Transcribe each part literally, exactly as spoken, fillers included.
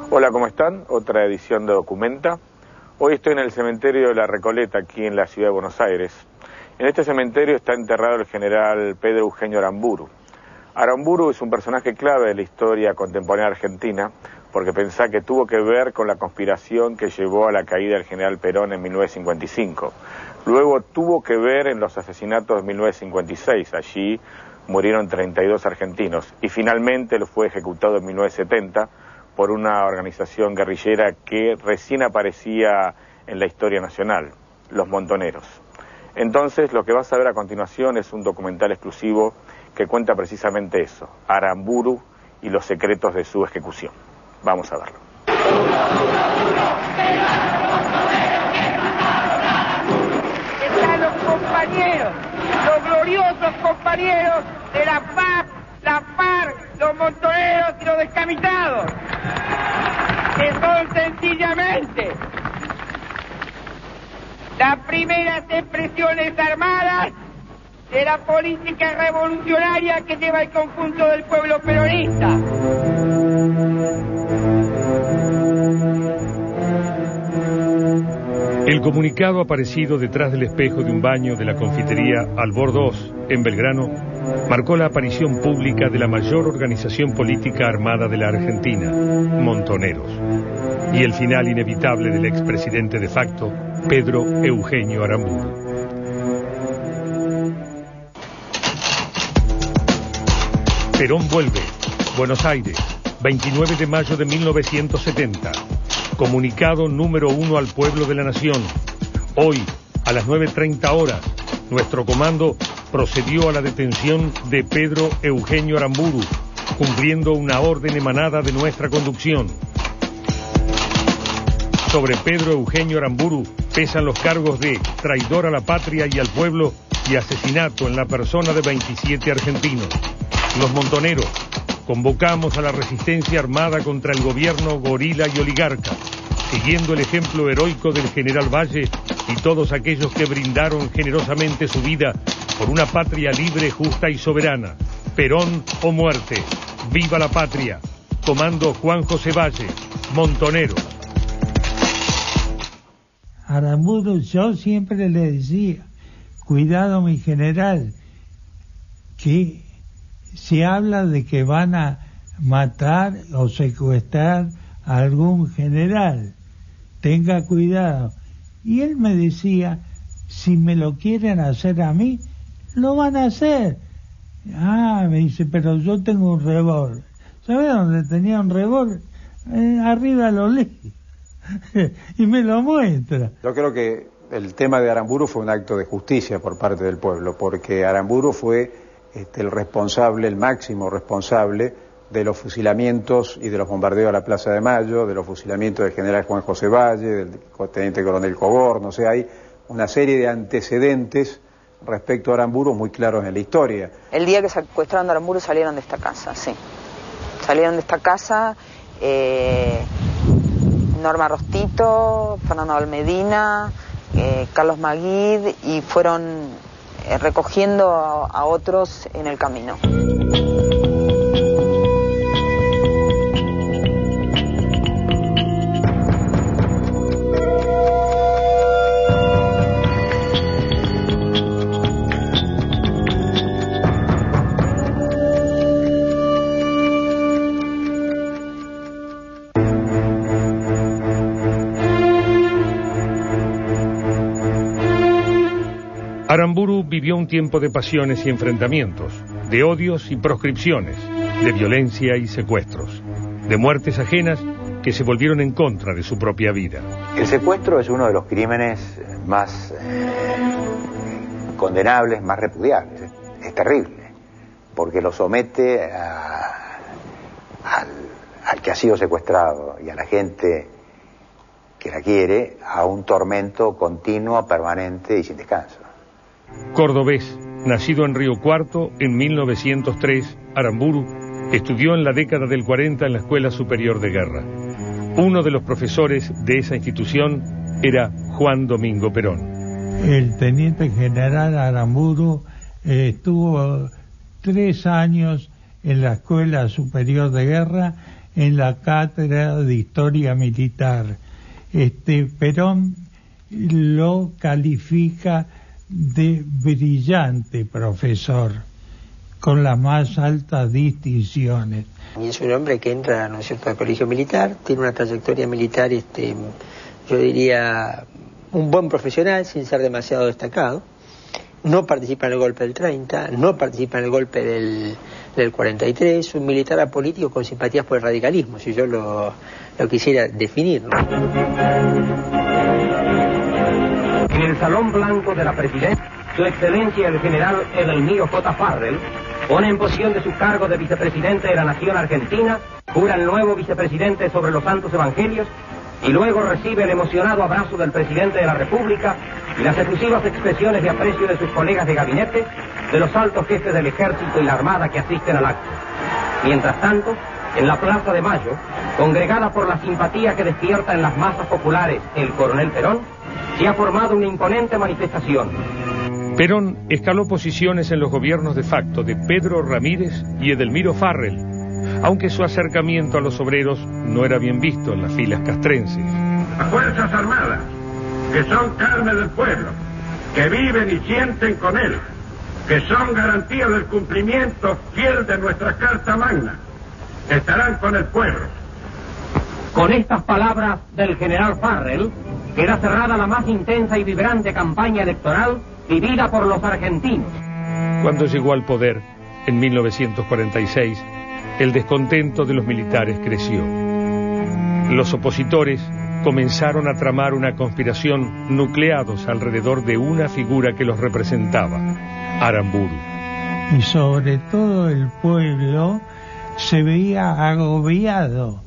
Hola, ¿cómo están? Otra edición de Documenta. Hoy estoy en el cementerio de La Recoleta, aquí en la ciudad de Buenos Aires. En este cementerio está enterrado el general Pedro Eugenio Aramburu. Aramburu es un personaje clave de la historia contemporánea argentina, porque pensá que tuvo que ver con la conspiración que llevó a la caída del general Perón en mil novecientos cincuenta y cinco. Luego tuvo que ver en los asesinatos de mil novecientos cincuenta y seis, allí murieron treinta y dos argentinos, y finalmente lo fue ejecutado en mil novecientos setenta por una organización guerrillera que recién aparecía en la historia nacional, los Montoneros. Entonces, lo que vas a ver a continuación es un documental exclusivo que cuenta precisamente eso, Aramburu y los secretos de su ejecución. Vamos a verlo. Están los compañeros, los gloriosos compañeros de la P A C, la FARC, los montoneros y los descamisados, que son sencillamente las primeras expresiones armadas de la política revolucionaria que lleva el conjunto del pueblo peronista. El comunicado aparecido detrás del espejo de un baño de la confitería Albor dos, en Belgrano, marcó la aparición pública de la mayor organización política armada de la Argentina, Montoneros, y el final inevitable del expresidente de facto, Pedro Eugenio Aramburu. Perón vuelve, Buenos Aires, veintinueve de mayo de mil novecientos setenta. Comunicado número uno al pueblo de la nación. Hoy, a las nueve treinta horas, nuestro comando procedió a la detención de Pedro Eugenio Aramburu, cumpliendo una orden emanada de nuestra conducción. Sobre Pedro Eugenio Aramburu pesan los cargos de traidor a la patria y al pueblo y asesinato en la persona de veintisiete argentinos. Los montoneros convocamos a la resistencia armada contra el gobierno gorila y oligarca, siguiendo el ejemplo heroico del general Valle y todos aquellos que brindaron generosamente su vida por una patria libre, justa y soberana. Perón o muerte. ¡Viva la patria! Comando Juan José Valle, Montonero. Aramburu, yo siempre le decía, cuidado mi general, que se habla de que van a matar o secuestrar a algún general, tenga cuidado. Y él me decía, si me lo quieren hacer a mí, lo van a hacer. Ah, me dice, pero yo tengo un revólver. ¿Sabes dónde tenía un revólver? Eh, arriba lo leí. Y me lo muestra. Yo creo que el tema de Aramburu fue un acto de justicia por parte del pueblo, porque Aramburu fue este, el responsable, el máximo responsable de los fusilamientos y de los bombardeos a la Plaza de Mayo, de los fusilamientos del general Juan José Valle, del teniente coronel Coborno. O sea, hay una serie de antecedentes respecto a Aramburu muy claros en la historia. El día que secuestraron a Aramburu salieron de esta casa, sí. Salieron de esta casa eh, Norma Rostito, Fernando Almedina, eh, Carlos Maguid, y fueron eh, recogiendo a, a otros en el camino. Aramburu vivió un tiempo de pasiones y enfrentamientos, de odios y proscripciones, de violencia y secuestros, de muertes ajenas que se volvieron en contra de su propia vida. El secuestro es uno de los crímenes más eh, condenables, más repudiables. Es terrible, porque lo somete a, al, al que ha sido secuestrado y a la gente que la quiere a un tormento continuo, permanente y sin descanso. Cordobés, nacido en Río Cuarto en mil novecientos tres, Aramburu estudió en la década del cuarenta en la Escuela Superior de Guerra. Uno de los profesores de esa institución era Juan Domingo Perón. El teniente general Aramburu eh, estuvo tres años en la Escuela Superior de Guerra en la cátedra de Historia Militar. Este, Perón lo califica de brillante profesor, con las más altas distinciones. Y es un hombre que entra, ¿no es cierto?, al colegio militar, tiene una trayectoria militar, este, yo diría, un buen profesional, sin ser demasiado destacado. No participa en el golpe del treinta, no participa en el golpe del, del cuarenta y tres, un militar apolítico con simpatías por el radicalismo, si yo lo, lo quisiera definir, ¿no? En el Salón Blanco de la Presidencia, Su Excelencia el General Edelmiro J. Farrell pone en posición de su cargo de vicepresidente de la Nación Argentina, jura el nuevo vicepresidente sobre los Santos Evangelios y luego recibe el emocionado abrazo del presidente de la República y las efusivas expresiones de aprecio de sus colegas de gabinete, de los altos jefes del Ejército y la Armada que asisten al acto. Mientras tanto, en la Plaza de Mayo, congregada por la simpatía que despierta en las masas populares el coronel Perón, se ha formado una imponente manifestación. Perón escaló posiciones en los gobiernos de facto de Pedro Ramírez y Edelmiro Farrell, aunque su acercamiento a los obreros no era bien visto en las filas castrenses. Las Fuerzas Armadas, que son carne del pueblo, que viven y sienten con él, que son garantía del cumplimiento fiel de nuestra Carta Magna, estarán con el pueblo. Con estas palabras del general Farrell, queda cerrada la más intensa y vibrante campaña electoral vivida por los argentinos. Cuando llegó al poder, en mil novecientos cuarenta y seis, el descontento de los militares creció. Los opositores comenzaron a tramar una conspiración nucleados alrededor de una figura que los representaba, Aramburu. Y sobre todo el pueblo se veía agobiado,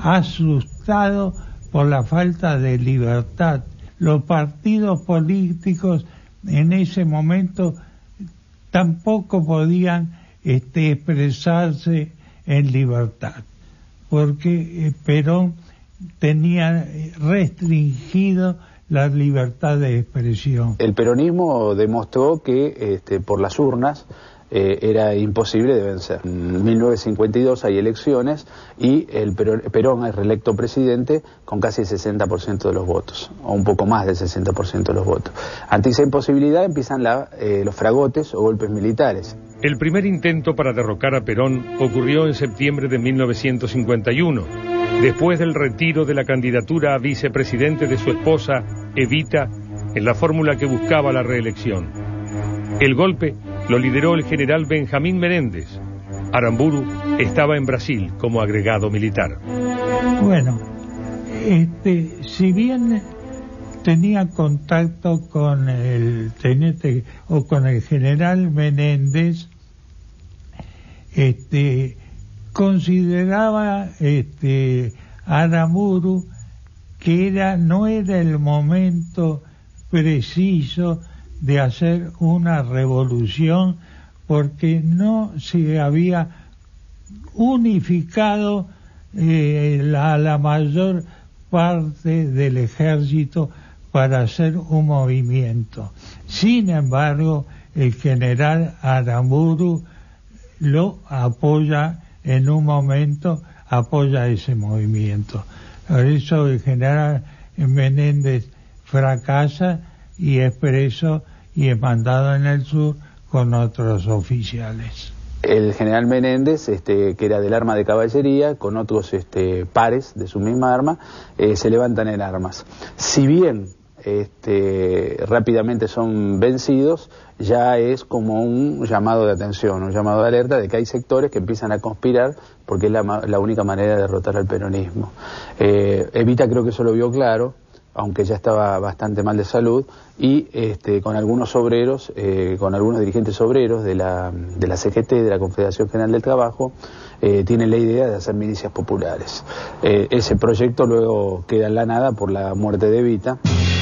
asustado por la falta de libertad. Los partidos políticos en ese momento tampoco podían este, expresarse en libertad, porque eh, Perón tenía restringido la libertad de expresión. El peronismo demostró que este, por las urnas eh, era imposible de vencer. En mil novecientos cincuenta y dos hay elecciones y el Perón, Perón es reelecto presidente con casi el sesenta por ciento de los votos, o un poco más del sesenta por ciento de los votos. Ante esa imposibilidad empiezan la, eh, los fragotes o golpes militares. El primer intento para derrocar a Perón ocurrió en septiembre de mil novecientos cincuenta y uno, después del retiro de la candidatura a vicepresidente de su esposa, Evita, en la fórmula que buscaba la reelección. El golpe lo lideró el general Benjamín Menéndez. Aramburu estaba en Brasil como agregado militar. Bueno, este, si bien tenía contacto con el teniente o con el general Menéndez, este, consideraba este, Aramburu que era, no era el momento preciso de hacer una revolución porque no se había unificado eh, la, la mayor parte del ejército para hacer un movimiento. Sin embargo, el general Aramburu lo apoya en un momento, apoya ese movimiento. Por eso el general Menéndez fracasa y es preso y es mandado en el sur con otros oficiales. El general Menéndez, este, que era del arma de caballería, con otros este, pares de su misma arma, eh, se levantan en armas. Si bien este, rápidamente son vencidos, ya es como un llamado de atención, un llamado de alerta de que hay sectores que empiezan a conspirar porque es la, la única manera de derrotar al peronismo. Eh, Evita creo que eso lo vio claro, aunque ya estaba bastante mal de salud, y este, con algunos obreros, eh, con algunos dirigentes obreros de la, de la C G T, de la Confederación General del Trabajo, eh, tienen la idea de hacer milicias populares. Eh, ese proyecto luego queda en la nada por la muerte de Evita.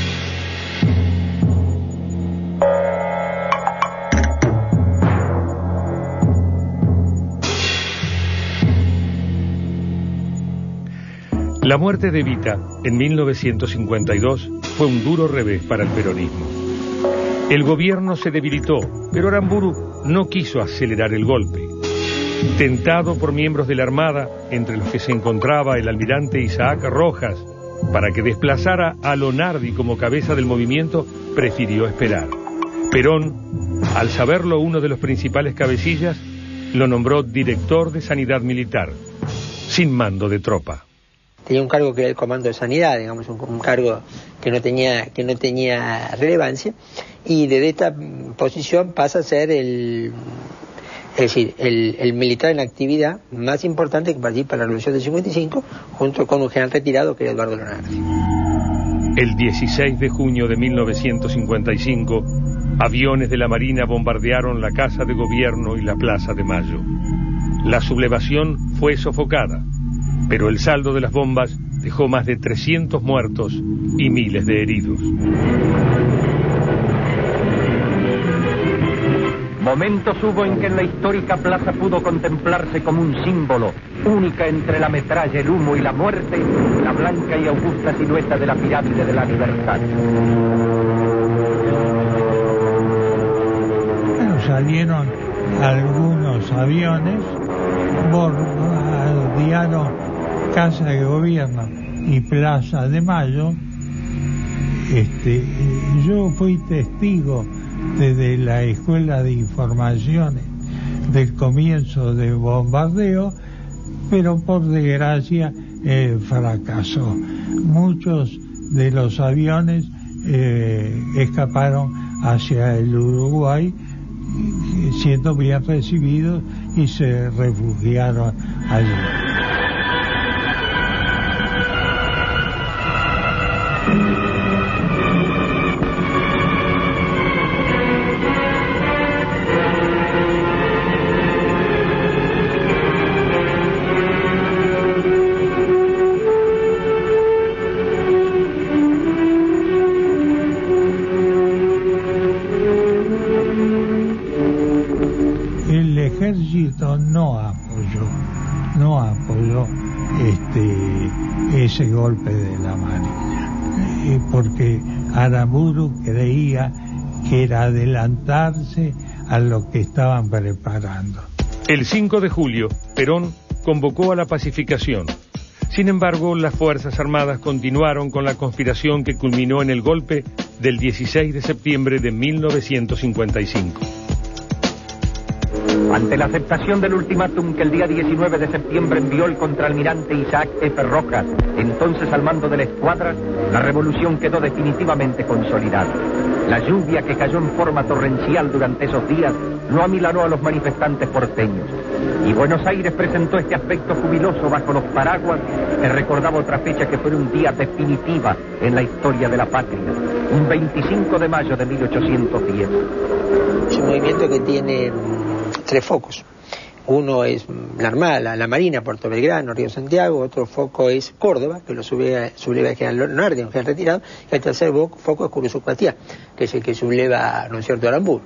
La muerte de Evita en mil novecientos cincuenta y dos fue un duro revés para el peronismo. El gobierno se debilitó, pero Aramburu no quiso acelerar el golpe. Tentado por miembros de la Armada, entre los que se encontraba el almirante Isaac Rojas, para que desplazara a Lonardi como cabeza del movimiento, prefirió esperar. Perón, al saberlo uno de los principales cabecillas, lo nombró director de Sanidad Militar, sin mando de tropa. Tenía un cargo que era el comando de sanidad, digamos, un, un cargo que no tenía que no tenía relevancia, y desde esta posición pasa a ser el, es decir, el, el militar en actividad más importante que participa en la Revolución del cincuenta y cinco, junto con un general retirado que era Eduardo Lonardi. El dieciséis de junio de mil novecientos cincuenta y cinco, aviones de la Marina bombardearon la Casa de Gobierno y la Plaza de Mayo. La sublevación fue sofocada, pero el saldo de las bombas dejó más de trescientos muertos y miles de heridos. Momentos hubo en que en la histórica plaza pudo contemplarse como un símbolo, única entre la metralla, el humo y la muerte, la blanca y augusta silueta de la pirámide de la Libertad. Bueno, salieron algunos aviones, bombardearon Casa de Gobierno y Plaza de Mayo. Este, yo fui testigo desde la Escuela de Informaciones del comienzo del bombardeo, pero por desgracia eh, fracasó. Muchos de los aviones eh, escaparon hacia el Uruguay, siendo bien recibidos, y se refugiaron allí. El ejército no apoyó, no apoyó este, ese golpe de la Marina, eh, porque Aramburu creía que era adelantarse a lo que estaban preparando. El cinco de julio, Perón convocó a la pacificación. Sin embargo, las Fuerzas Armadas continuaron con la conspiración que culminó en el golpe del dieciséis de septiembre de mil novecientos cincuenta y cinco. Ante la aceptación del ultimátum que el día diecinueve de septiembre envió el contraalmirante Isaac F. Rojas, entonces al mando de la escuadra, la revolución quedó definitivamente consolidada. La lluvia que cayó en forma torrencial durante esos días no amilanó a los manifestantes porteños. Y Buenos Aires presentó este aspecto jubiloso bajo los paraguas que recordaba otra fecha que fue un día definitiva en la historia de la patria, un veinticinco de mayo de mil ochocientos diez. Es un movimiento que tiene tres focos. Uno es la Armada, la, la Marina, Puerto Belgrano, Río Santiago. Otro foco es Córdoba, que lo subleva, subleva el general Lonardi, un general retirado. Y el tercer foco es Curuzucuatiá, que es el que subleva, ¿no es cierto?, Aramburu.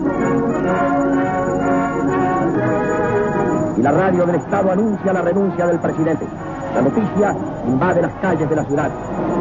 Y la radio del Estado anuncia la renuncia del presidente. La noticia invade las calles de la ciudad.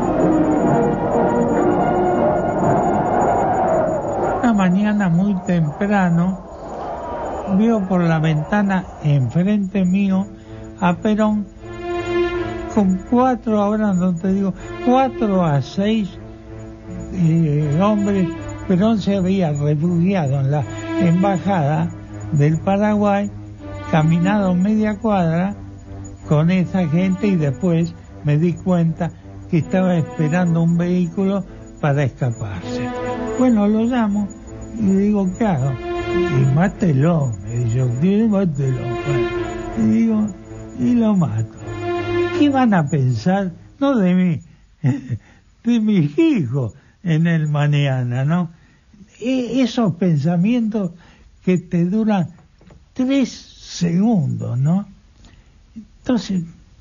Una mañana muy temprano, veo por la ventana enfrente mío a Perón con cuatro, ahora no te digo, cuatro a seis eh, hombres. Perón se había refugiado en la embajada del Paraguay, caminado media cuadra con esa gente, y después me di cuenta que estaba esperando un vehículo para escaparse. Bueno, lo llamo y digo, ¿qué hago? Y mátelo, me dice, mátelo. Y digo, y lo mato. ¿Qué van a pensar? No de mí, de mis hijos en el mañana, ¿no? E- esos pensamientos que te duran tres segundos, ¿no? Entonces,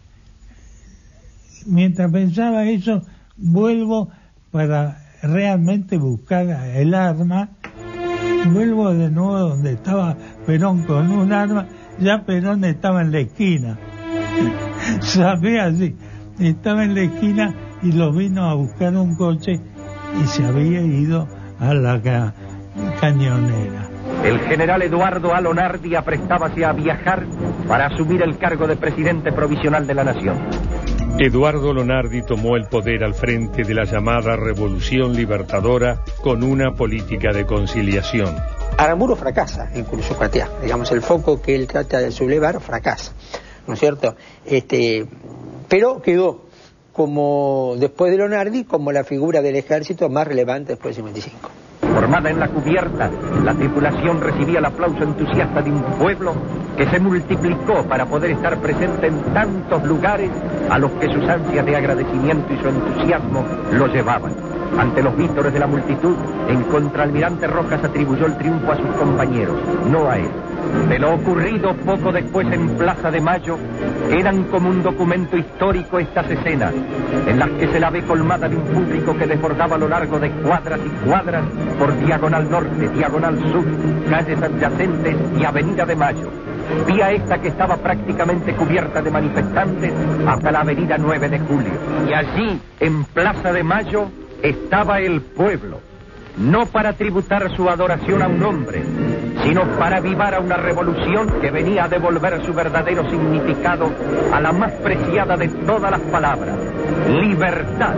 mientras pensaba eso, vuelvo para realmente buscar el arma. Vuelvo de nuevo donde estaba Perón con un arma. Ya Perón estaba en la esquina. Sabía así. Estaba en la esquina y lo vino a buscar un coche y se había ido a la ca- cañonera. el general Eduardo A. Lonardi aprestábase a viajar para asumir el cargo de presidente provisional de la nación. Eduardo Lonardi tomó el poder al frente de la llamada Revolución Libertadora con una política de conciliación. Aramburu fracasa en Cursucatea, digamos, el foco que él trata de sublevar fracasa, ¿no es cierto? Este, pero quedó como, después de Lonardi, como la figura del ejército más relevante después del cincuenta y cinco. Formada en la cubierta, la tripulación recibía el aplauso entusiasta de un pueblo que se multiplicó para poder estar presente en tantos lugares a los que sus ansias de agradecimiento y su entusiasmo lo llevaban. Ante los vítores de la multitud, el contraalmirante Rojas atribuyó el triunfo a sus compañeros, no a él. De lo ocurrido poco después en Plaza de Mayo, quedan como un documento histórico estas escenas, en las que se la ve colmada de un público que desbordaba a lo largo de cuadras y cuadras por Diagonal Norte, Diagonal Sur, calles adyacentes y Avenida de Mayo. Vía esta que estaba prácticamente cubierta de manifestantes hasta la Avenida nueve de Julio. Y allí, en Plaza de Mayo, estaba el pueblo, no para tributar su adoración a un hombre, sino para avivar a una revolución que venía a devolver su verdadero significado a la más preciada de todas las palabras: libertad.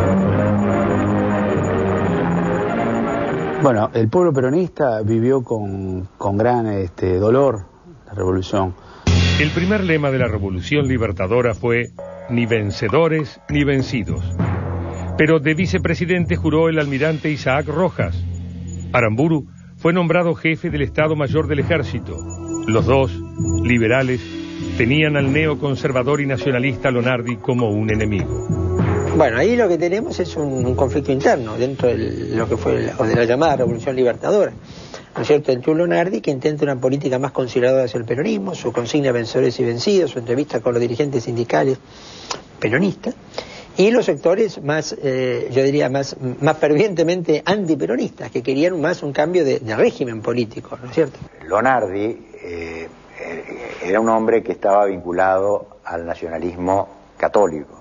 Bueno, el pueblo peronista vivió con, con gran este, dolor la revolución. El primer lema de la Revolución Libertadora fue ni vencedores ni vencidos. Pero de vicepresidente juró el almirante Isaac Rojas. Aramburu fue nombrado jefe del Estado Mayor del Ejército. Los dos, liberales, tenían al neoconservador y nacionalista Lonardi como un enemigo. Bueno, ahí lo que tenemos es un, un conflicto interno dentro de lo que fue la, de la llamada Revolución Libertadora, ¿no es cierto?, entre un Lonardi que intenta una política más conciliadora hacia el peronismo, su consigna vencedores y vencidos, su entrevista con los dirigentes sindicales peronistas, y los sectores más, eh, yo diría, más, más fervientemente antiperonistas, que querían más un cambio de, de régimen político, ¿no es cierto? Lonardi eh, era un hombre que estaba vinculado al nacionalismo católico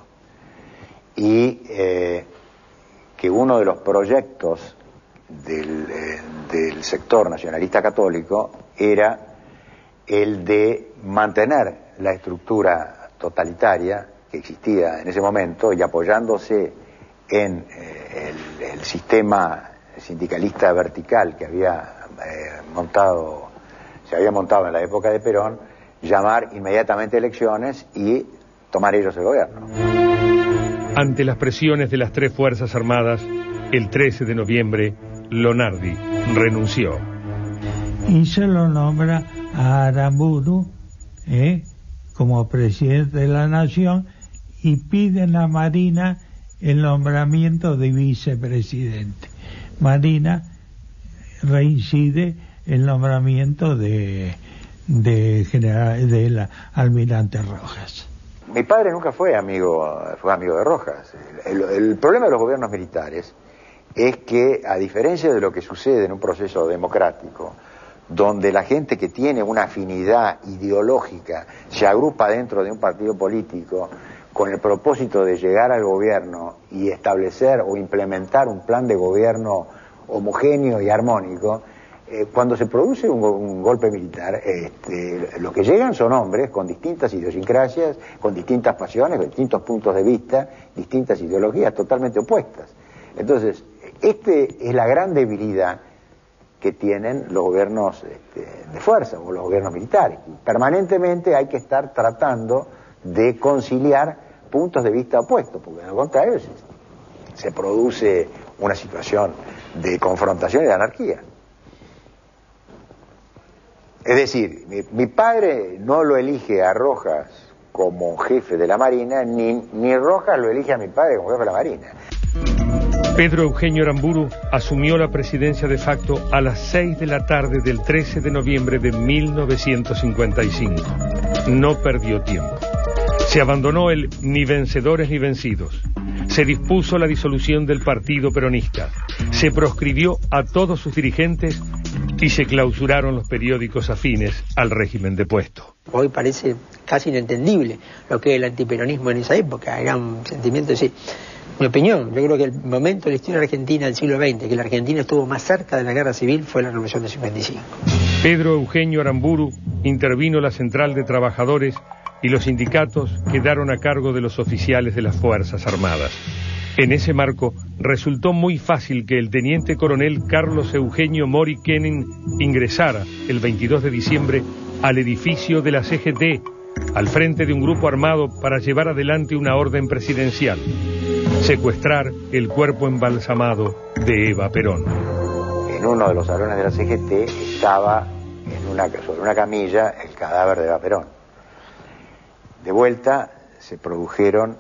y eh, que uno de los proyectos del, eh, del sector nacionalista católico era el de mantener la estructura totalitaria que existía en ese momento y apoyándose en eh, el, el sistema sindicalista vertical que había eh, montado, se había montado en la época de Perón, llamar inmediatamente elecciones y tomar ellos el gobierno. Ante las presiones de las tres Fuerzas Armadas, el trece de noviembre, Lonardi renunció. Y se lo nombra a Aramburu ¿eh? como presidente de la nación y piden a Marina el nombramiento de vicepresidente. Marina reincide el nombramiento de, de general del almirante Rojas. Mi padre nunca fue amigo, fue amigo de Rojas. El, el, el problema de los gobiernos militares es que, a diferencia de lo que sucede en un proceso democrático, donde la gente que tiene una afinidad ideológica se agrupa dentro de un partido político con el propósito de llegar al gobierno y establecer o implementar un plan de gobierno homogéneo y armónico, eh, cuando se produce un, un golpe militar, este, los que llegan son hombres con distintas idiosincrasias, con distintas pasiones, con distintos puntos de vista, distintas ideologías totalmente opuestas. Entonces, esta es la gran debilidad que tienen los gobiernos este, de fuerza o los gobiernos militares. Permanentemente hay que estar tratando de conciliar puntos de vista opuestos, porque de lo contrario se, se produce una situación de confrontación y de anarquía. Es decir, mi, mi padre no lo elige a Rojas como jefe de la Marina, ni, ni Rojas lo elige a mi padre como jefe de la Marina. Pedro Eugenio Aramburu asumió la presidencia de facto a las seis de la tarde del trece de noviembre de mil novecientos cincuenta y cinco. No perdió tiempo. Se abandonó el ni vencedores ni vencidos. Se dispuso la disolución del partido peronista. Se proscribió a todos sus dirigentes y se clausuraron los periódicos afines al régimen depuesto. Hoy parece casi inentendible lo que es el antiperonismo en esa época. Era un sentimiento así. Mi opinión, yo creo que el momento de la historia argentina del siglo veinte, que la Argentina estuvo más cerca de la guerra civil, fue la Revolución de cincuenta y cinco. Pedro Eugenio Aramburu intervino la Central de Trabajadores y los sindicatos quedaron a cargo de los oficiales de las Fuerzas Armadas. En ese marco, resultó muy fácil que el teniente coronel Carlos Eugenio Mori Kenin ingresara el veintidós de diciembre al edificio de la C G T, al frente de un grupo armado para llevar adelante una orden presidencial: secuestrar el cuerpo embalsamado de Eva Perón. En uno de los salones de la C G T estaba en una, sobre una camilla el cadáver de Eva Perón. De vuelta se produjeron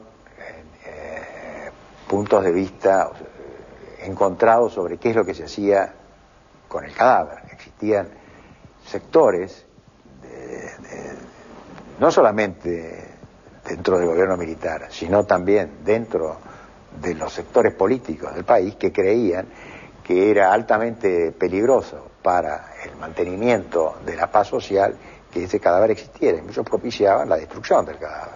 eh, puntos de vista encontrados sobre qué es lo que se hacía con el cadáver. Existían sectores, de, de, no solamente dentro del gobierno militar, sino también dentro de los sectores políticos del país, que creían que era altamente peligroso para el mantenimiento de la paz social que ese cadáver existiera. Y muchos propiciaban la destrucción del cadáver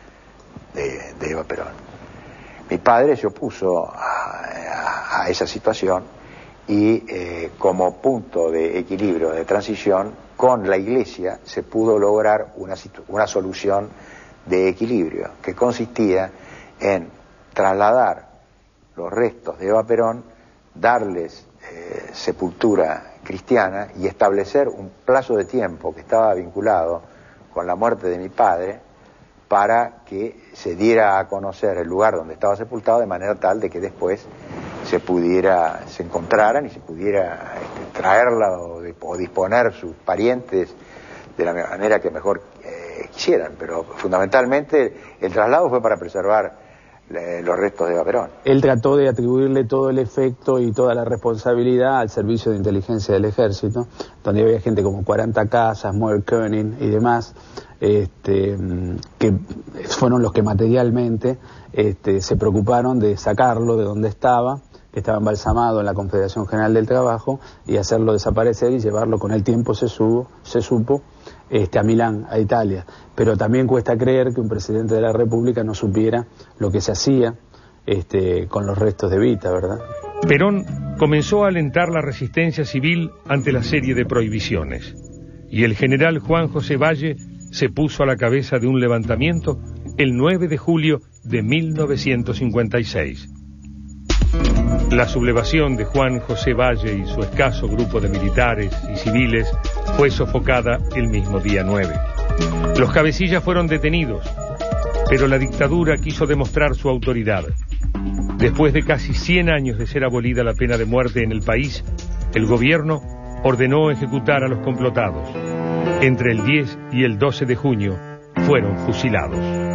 de, de Eva Perón. Mi padre se opuso a, a, a esa situación y eh, como punto de equilibrio, de transición, con la Iglesia se pudo lograr una, una solución de equilibrio que consistía en trasladar los restos de Eva Perón, darles eh, sepultura cristiana y establecer un plazo de tiempo que estaba vinculado con la muerte de mi padre para que se diera a conocer el lugar donde estaba sepultado, de manera tal de que después se pudiera, se encontraran y se pudiera este, traerla o, de, o disponer sus parientes de la manera que mejor eh, quisieran. Pero fundamentalmente el traslado fue para preservar los restos de Eva Perón. Él trató de atribuirle todo el efecto y toda la responsabilidad al servicio de inteligencia del ejército, donde había gente como cuarenta Casas, Moer Koenig y demás, este, que fueron los que materialmente este, se preocuparon de sacarlo de donde estaba, que estaba embalsamado en la Confederación General del Trabajo, y hacerlo desaparecer y llevarlo, con el tiempo se, subo, se supo, Este, a Milán, a Italia. Pero también cuesta creer que un presidente de la República no supiera lo que se hacía este, con los restos de Evita, ¿verdad? Perón comenzó a alentar la resistencia civil ante la serie de prohibiciones, y el general Juan José Valle se puso a la cabeza de un levantamiento el nueve de julio de mil novecientos cincuenta y seis. La sublevación de Juan José Valle y su escaso grupo de militares y civiles fue sofocada el mismo día nueve. Los cabecillas fueron detenidos, pero la dictadura quiso demostrar su autoridad. Después de casi cien años de ser abolida la pena de muerte en el país, el gobierno ordenó ejecutar a los complotados. Entre el diez y el doce de junio fueron fusilados.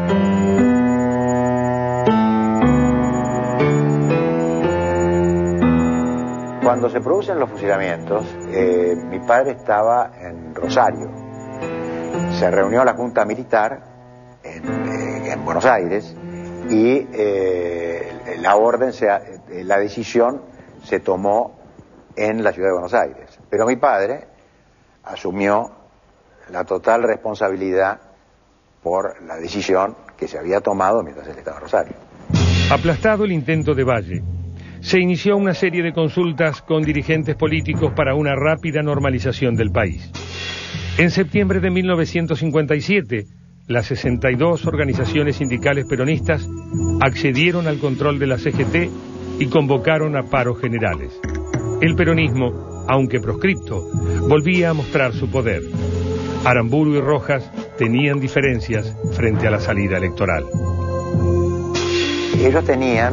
Cuando se producen los fusilamientos, eh, mi padre estaba en Rosario. Se reunió la Junta Militar en, eh, en Buenos Aires y eh, la orden, se, eh, la decisión se tomó en la ciudad de Buenos Aires. Pero mi padre asumió la total responsabilidad por la decisión que se había tomado mientras él estaba en Rosario. Aplastado el intento de Valle, se inició una serie de consultas con dirigentes políticos para una rápida normalización del país. En septiembre de mil novecientos cincuenta y siete, las sesenta y dos organizaciones sindicales peronistas accedieron al control de la C G T y convocaron a paros generales. El peronismo, aunque proscripto, volvía a mostrar su poder. Aramburu y Rojas tenían diferencias frente a la salida electoral. Ellos tenían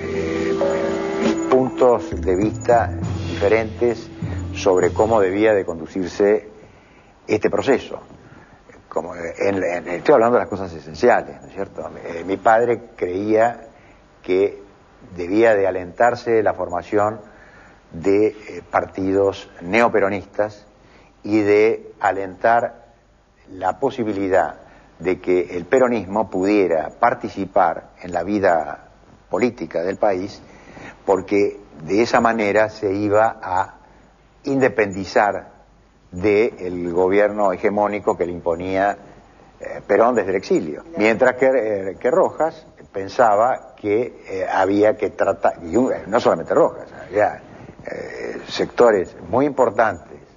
puntos de vista diferentes sobre cómo debía de conducirse este proceso. Como en, en, estoy hablando de las cosas esenciales, ¿no es cierto? Eh, mi padre creía que debía de alentarse la formación de eh, partidos neoperonistas y de alentar la posibilidad de que el peronismo pudiera participar en la vida política del país, porque de esa manera se iba a independizar del gobierno hegemónico que le imponía eh, Perón desde el exilio. Mientras que, eh, que Rojas pensaba que eh, había que tratar, y no solamente Rojas, había eh, sectores muy importantes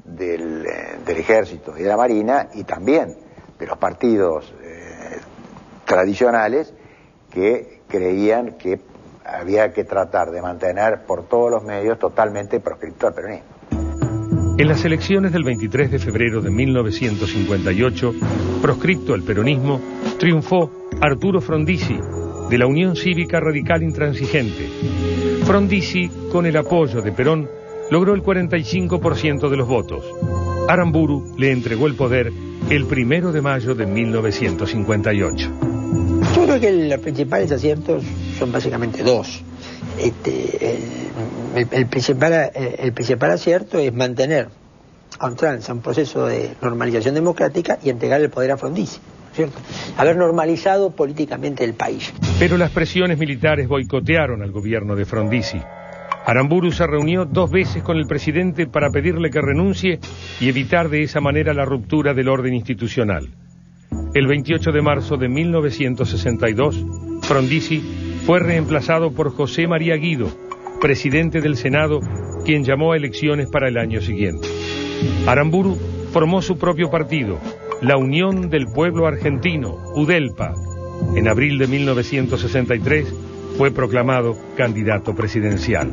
del, eh, del Ejército y de la Marina, y también de los partidos eh, tradicionales que creían que había que tratar de mantener por todos los medios totalmente proscripto al peronismo. En las elecciones del veintitrés de febrero de mil novecientos cincuenta y ocho, proscripto al peronismo, triunfó Arturo Frondizi, de la Unión Cívica Radical Intransigente. Frondizi, con el apoyo de Perón, logró el cuarenta y cinco por ciento de los votos. Aramburu le entregó el poder el primero de mayo de mil novecientos cincuenta y ocho. Yo creo que los principales aciertos son básicamente dos. Este, el, el, el, principal, el principal acierto es mantener a un trance, a un proceso de normalización democrática y entregar el poder a Frondizi, ¿cierto? Haber normalizado políticamente el país. Pero las presiones militares boicotearon al gobierno de Frondizi. Aramburu se reunió dos veces con el presidente para pedirle que renuncie y evitar de esa manera la ruptura del orden institucional. El veintiocho de marzo de mil novecientos sesenta y dos, Frondizi fue reemplazado por José María Guido, presidente del Senado, quien llamó a elecciones para el año siguiente. Aramburu formó su propio partido, la Unión del Pueblo Argentino, UDELPA. En abril de mil novecientos sesenta y tres fue proclamado candidato presidencial.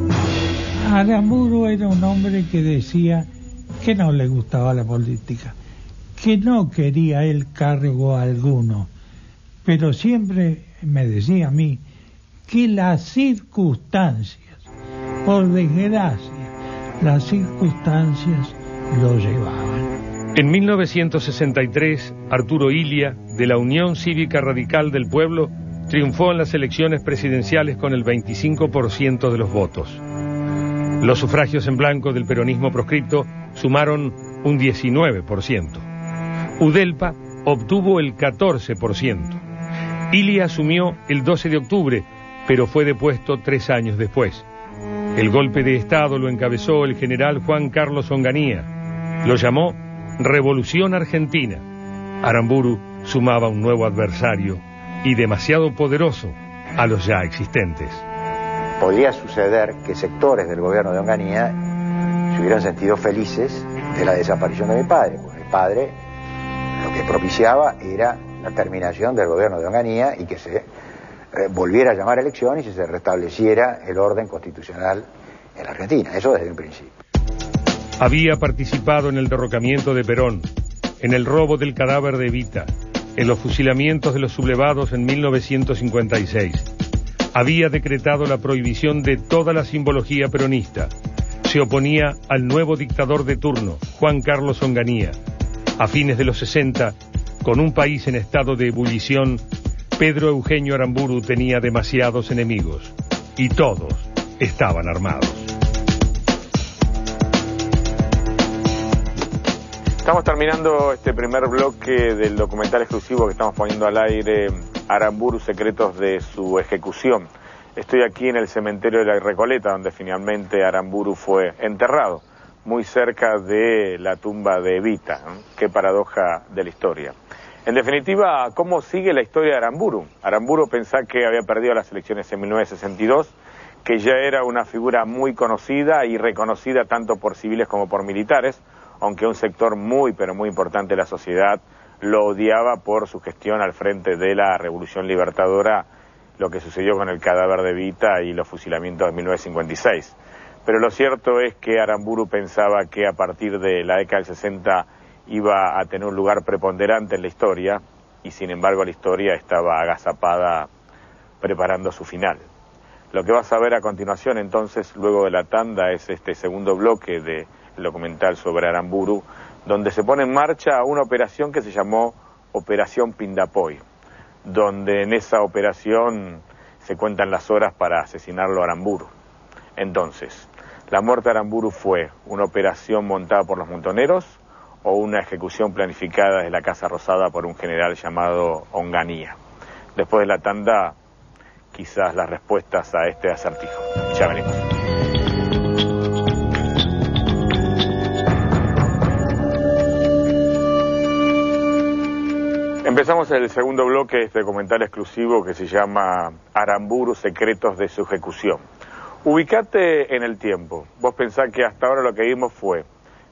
Aramburu era un hombre que decía que no le gustaba la política, que no quería el cargo alguno, pero siempre me decía a mí que las circunstancias, por desgracia, las circunstancias lo llevaban. En mil novecientos sesenta y tres, Arturo Illia, de la Unión Cívica Radical del Pueblo, triunfó en las elecciones presidenciales con el veinticinco por ciento de los votos. Los sufragios en blanco del peronismo proscripto sumaron un diecinueve por ciento. UDELPA obtuvo el catorce por ciento. Illia asumió el doce de octubre, pero fue depuesto tres años después. El golpe de Estado lo encabezó el general Juan Carlos Onganía. Lo llamó Revolución Argentina. Aramburu sumaba un nuevo adversario y demasiado poderoso a los ya existentes. Podría suceder que sectores del gobierno de Onganía se hubieran sentido felices de la desaparición de mi padre, porque mi padre lo que propiciaba era la terminación del gobierno de Onganía y que se eh, volviera a llamar a elecciones y se restableciera el orden constitucional en la Argentina. Eso desde el principio. Había participado en el derrocamiento de Perón, en el robo del cadáver de Evita, en los fusilamientos de los sublevados en mil novecientos cincuenta y seis. Había decretado la prohibición de toda la simbología peronista. Se oponía al nuevo dictador de turno, Juan Carlos Onganía. A fines de los sesenta, con un país en estado de ebullición, Pedro Eugenio Aramburu tenía demasiados enemigos, y todos estaban armados. Estamos terminando este primer bloque del documental exclusivo que estamos poniendo al aire, Aramburu, secretos de su ejecución. Estoy aquí en el cementerio de la Recoleta, donde finalmente Aramburu fue enterrado, muy cerca de la tumba de Evita, ¿no? Qué paradoja de la historia. En definitiva, ¿cómo sigue la historia de Aramburu? Aramburu pensaba que había perdido las elecciones en mil novecientos sesenta y dos, que ya era una figura muy conocida y reconocida tanto por civiles como por militares, aunque un sector muy, pero muy importante de la sociedad lo odiaba por su gestión al frente de la Revolución Libertadora, lo que sucedió con el cadáver de Evita y los fusilamientos de mil novecientos cincuenta y seis. Pero lo cierto es que Aramburu pensaba que a partir de la década del sesenta iba a tener un lugar preponderante en la historia, y sin embargo la historia estaba agazapada preparando su final. Lo que vas a ver a continuación entonces, luego de la tanda, es este segundo bloque del documental sobre Aramburu, donde se pone en marcha una operación que se llamó Operación Pindapoy, donde en esa operación se cuentan las horas para asesinarlo a Aramburu. Entonces, ¿la muerte de Aramburu fue una operación montada por los montoneros o una ejecución planificada desde la Casa Rosada por un general llamado Onganía? Después de la tanda, quizás las respuestas a este acertijo. Ya venimos. Empezamos el segundo bloque de este documental exclusivo que se llama Aramburu, secretos de su ejecución. Ubicate en el tiempo. Vos pensás que hasta ahora lo que vimos fue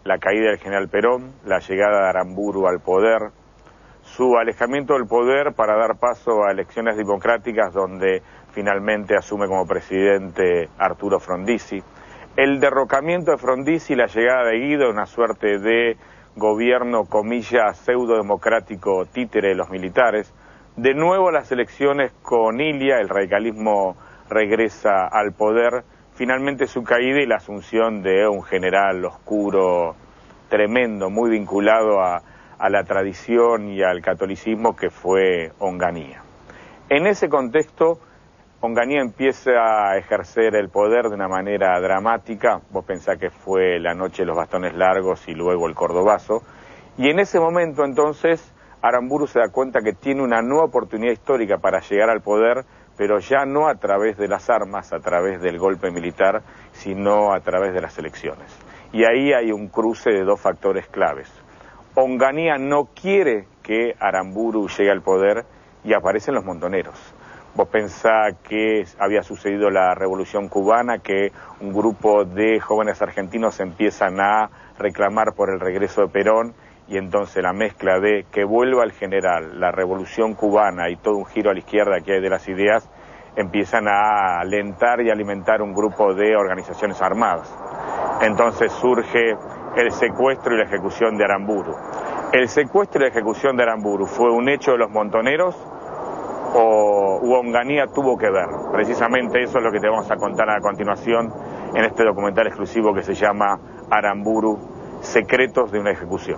la caída del general Perón, la llegada de Aramburu al poder, su alejamiento del poder para dar paso a elecciones democráticas donde finalmente asume como presidente Arturo Frondizi, el derrocamiento de Frondizi y la llegada de Guido, una suerte de gobierno, comillas, pseudo-democrático títere de los militares, de nuevo las elecciones con Ilia, el radicalismo regresa al poder, finalmente su caída y la asunción de un general oscuro, tremendo, muy vinculado a, a la tradición y al catolicismo que fue Onganía. En ese contexto, Onganía empieza a ejercer el poder de una manera dramática. Vos pensás que fue la noche de los bastones largos y luego el cordobazo. Y en ese momento entonces Aramburu se da cuenta que tiene una nueva oportunidad histórica para llegar al poder, pero ya no a través de las armas, a través del golpe militar, sino a través de las elecciones. Y ahí hay un cruce de dos factores claves. Onganía no quiere que Aramburu llegue al poder y aparecen los montoneros. Vos pensás que había sucedido la Revolución Cubana, que un grupo de jóvenes argentinos empiezan a reclamar por el regreso de Perón, y entonces la mezcla de que vuelva el general, la Revolución Cubana y todo un giro a la izquierda que hay de las ideas, empiezan a alentar y alimentar un grupo de organizaciones armadas. Entonces surge el secuestro y la ejecución de Aramburu. ¿El secuestro y la ejecución de Aramburu fue un hecho de los montoneros o Onganía tuvo que ver? Precisamente eso es lo que te vamos a contar a continuación en este documental exclusivo que se llama Aramburu, secretos de una ejecución.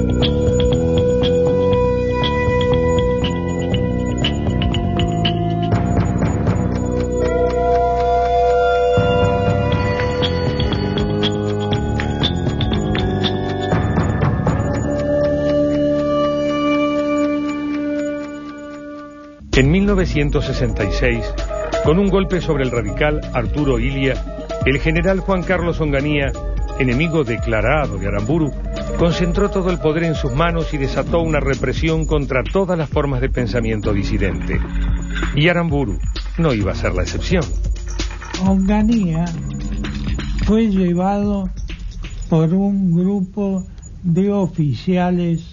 En mil novecientos sesenta y seis, con un golpe sobre el radical Arturo Ilia, el general Juan Carlos Onganía, enemigo declarado de Aramburu, concentró todo el poder en sus manos y desató una represión contra todas las formas de pensamiento disidente. Y Aramburu no iba a ser la excepción. Onganía fue llevado por un grupo de oficiales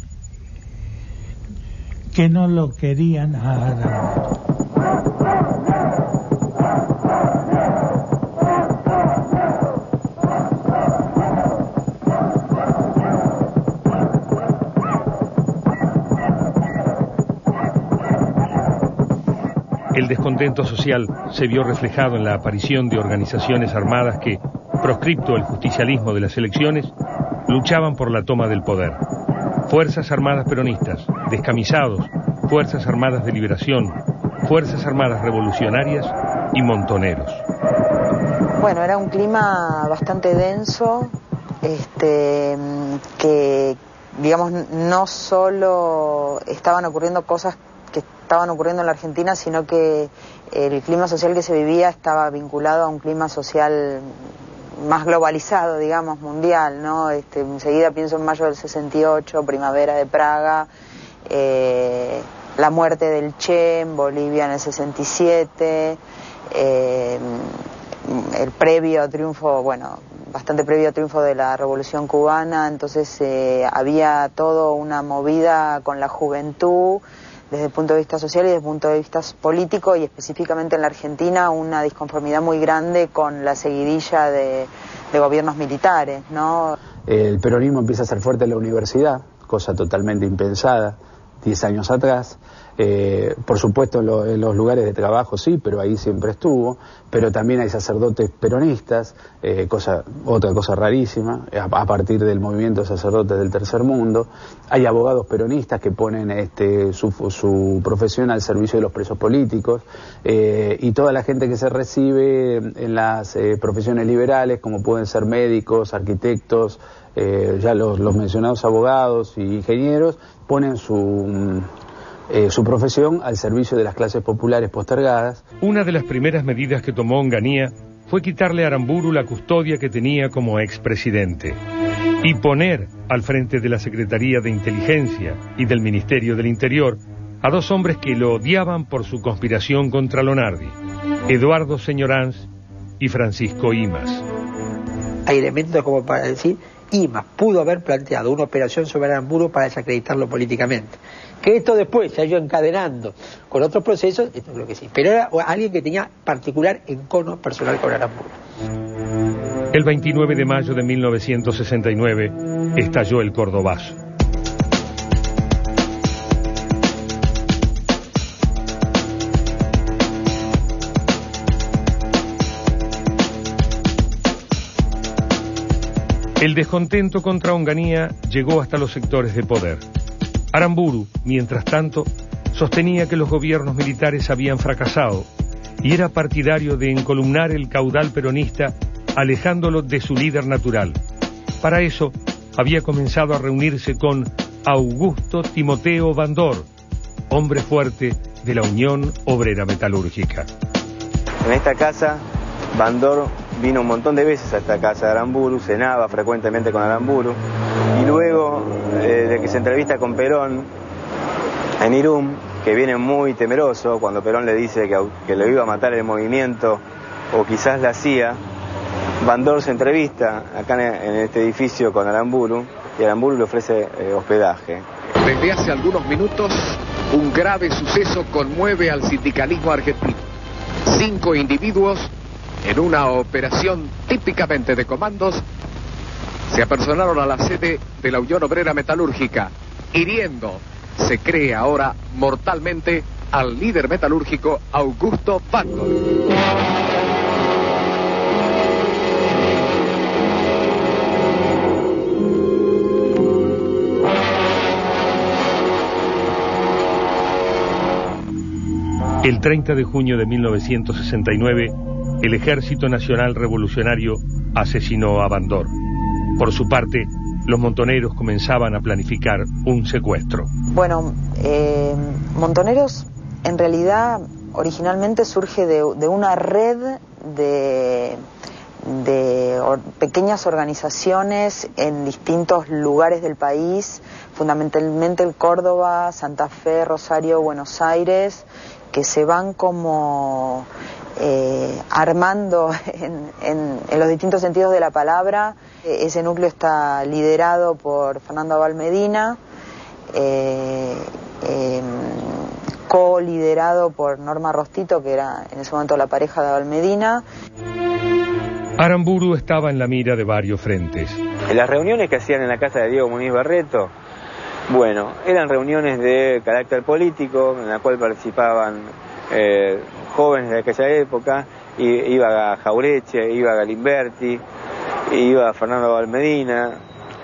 que no lo querían a Aramburu. El descontento social se vio reflejado en la aparición de organizaciones armadas que, proscripto el justicialismo de las elecciones, luchaban por la toma del poder. Fuerzas Armadas Peronistas, descamisados, Fuerzas Armadas de Liberación, Fuerzas Armadas Revolucionarias y montoneros. Bueno, era un clima bastante denso, este, que, digamos, no solo estaban ocurriendo cosas que estaban ocurriendo en la Argentina, sino que el clima social que se vivía estaba vinculado a un clima social más globalizado, digamos, mundial, ¿no? Este, enseguida pienso en mayo del sesenta y ocho, primavera de Praga, eh, la muerte del Che en Bolivia en el sesenta y siete, eh, el previo triunfo, bueno, bastante previo triunfo de la Revolución Cubana, entonces eh, había toda una movida con la juventud, desde el punto de vista social y desde el punto de vista político, y específicamente en la Argentina una disconformidad muy grande con la seguidilla de, de gobiernos militares, ¿no? El peronismo empieza a ser fuerte en la universidad, cosa totalmente impensada diez años atrás. Eh, por supuesto en, lo, en los lugares de trabajo sí, pero ahí siempre estuvo, pero también hay sacerdotes peronistas, eh, cosa, otra cosa rarísima, a, a partir del movimiento de sacerdotes del tercer mundo. Hay abogados peronistas que ponen este, su, su profesión al servicio de los presos políticos, eh, y toda la gente que se recibe en las eh, profesiones liberales, como pueden ser médicos, arquitectos, eh, ya los, los mencionados abogados y ingenieros, ponen su... Eh, su profesión al servicio de las clases populares postergadas. Una de las primeras medidas que tomó Onganía fue quitarle a Aramburu la custodia que tenía como expresidente y poner al frente de la Secretaría de Inteligencia y del Ministerio del Interior a dos hombres que lo odiaban por su conspiración contra Lonardi, Eduardo Señoranz y Francisco Imaz. Hay elementos como para decir I M A pudo haber planteado una operación sobre Aramburu para desacreditarlo políticamente. Que esto después se ha ido encadenando con otros procesos, esto creo que sí. Pero era alguien que tenía particular encono personal con Aramburu. El veintinueve de mayo de mil novecientos sesenta y nueve estalló el Cordobazo. El descontento contra Onganía llegó hasta los sectores de poder. Aramburu, mientras tanto, sostenía que los gobiernos militares habían fracasado y era partidario de encolumnar el caudal peronista alejándolo de su líder natural. Para eso, había comenzado a reunirse con Augusto Timoteo Bandor, hombre fuerte de la Unión Obrera Metalúrgica. En esta casa, Bandor vino un montón de veces a esta casa de Aramburu, cenaba frecuentemente con Aramburu, y luego eh, de que se entrevista con Perón en Irún, que viene muy temeroso cuando Perón le dice que, que lo iba a matar el movimiento o quizás la C I A, Bandor se entrevista acá en, en este edificio con Aramburu y Aramburu le ofrece eh, hospedaje. Desde hace algunos minutos, un grave suceso conmueve al sindicalismo argentino. Cinco individuos, en una operación típicamente de comandos, se apersonaron a la sede de la Unión Obrera Metalúrgica, hiriendo, se cree ahora mortalmente, al líder metalúrgico Augusto Bandor. El treinta de junio de mil novecientos sesenta y nueve, el Ejército Nacional Revolucionario asesinó a Bandor. Por su parte, los montoneros comenzaban a planificar un secuestro. Bueno, eh, Montoneros en realidad originalmente surge de, de una red de, de or, pequeñas organizaciones en distintos lugares del país, fundamentalmente el Córdoba, Santa Fe, Rosario, Buenos Aires, que se van como eh, armando en, en, en los distintos sentidos de la palabra. Ese núcleo está liderado por Fernando Abal Medina, eh, eh, co-liderado por Norma Rostito, que era en ese momento la pareja de Abal Medina. Aramburu estaba en la mira de varios frentes. En las reuniones que hacían en la casa de Diego Muniz Barreto, bueno, eran reuniones de carácter político, en la cual participaban eh, jóvenes de aquella época, y, iba Jaureche, iba Galimberti, iba Fernando Abal Medina,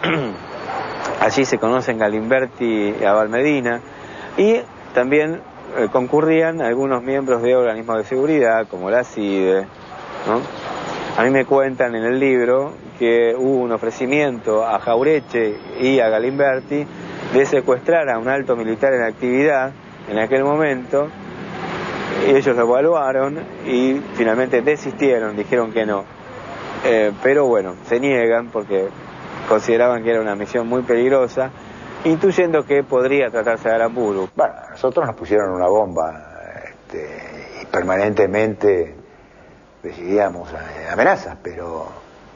allí se conocen Galimberti y Abal Medina, y también eh, concurrían algunos miembros de organismos de seguridad, como la C I D E, ¿no? A mí me cuentan en el libro que hubo un ofrecimiento a Jaureche y a Galimberti de secuestrar a un alto militar en actividad en aquel momento, y ellos lo evaluaron y finalmente desistieron, dijeron que no. Eh, pero bueno, se niegan porque consideraban que era una misión muy peligrosa, intuyendo que podría tratarse de Aramburu. Bueno, a nosotros nos pusieron una bomba este, y permanentemente recibíamos amenazas, pero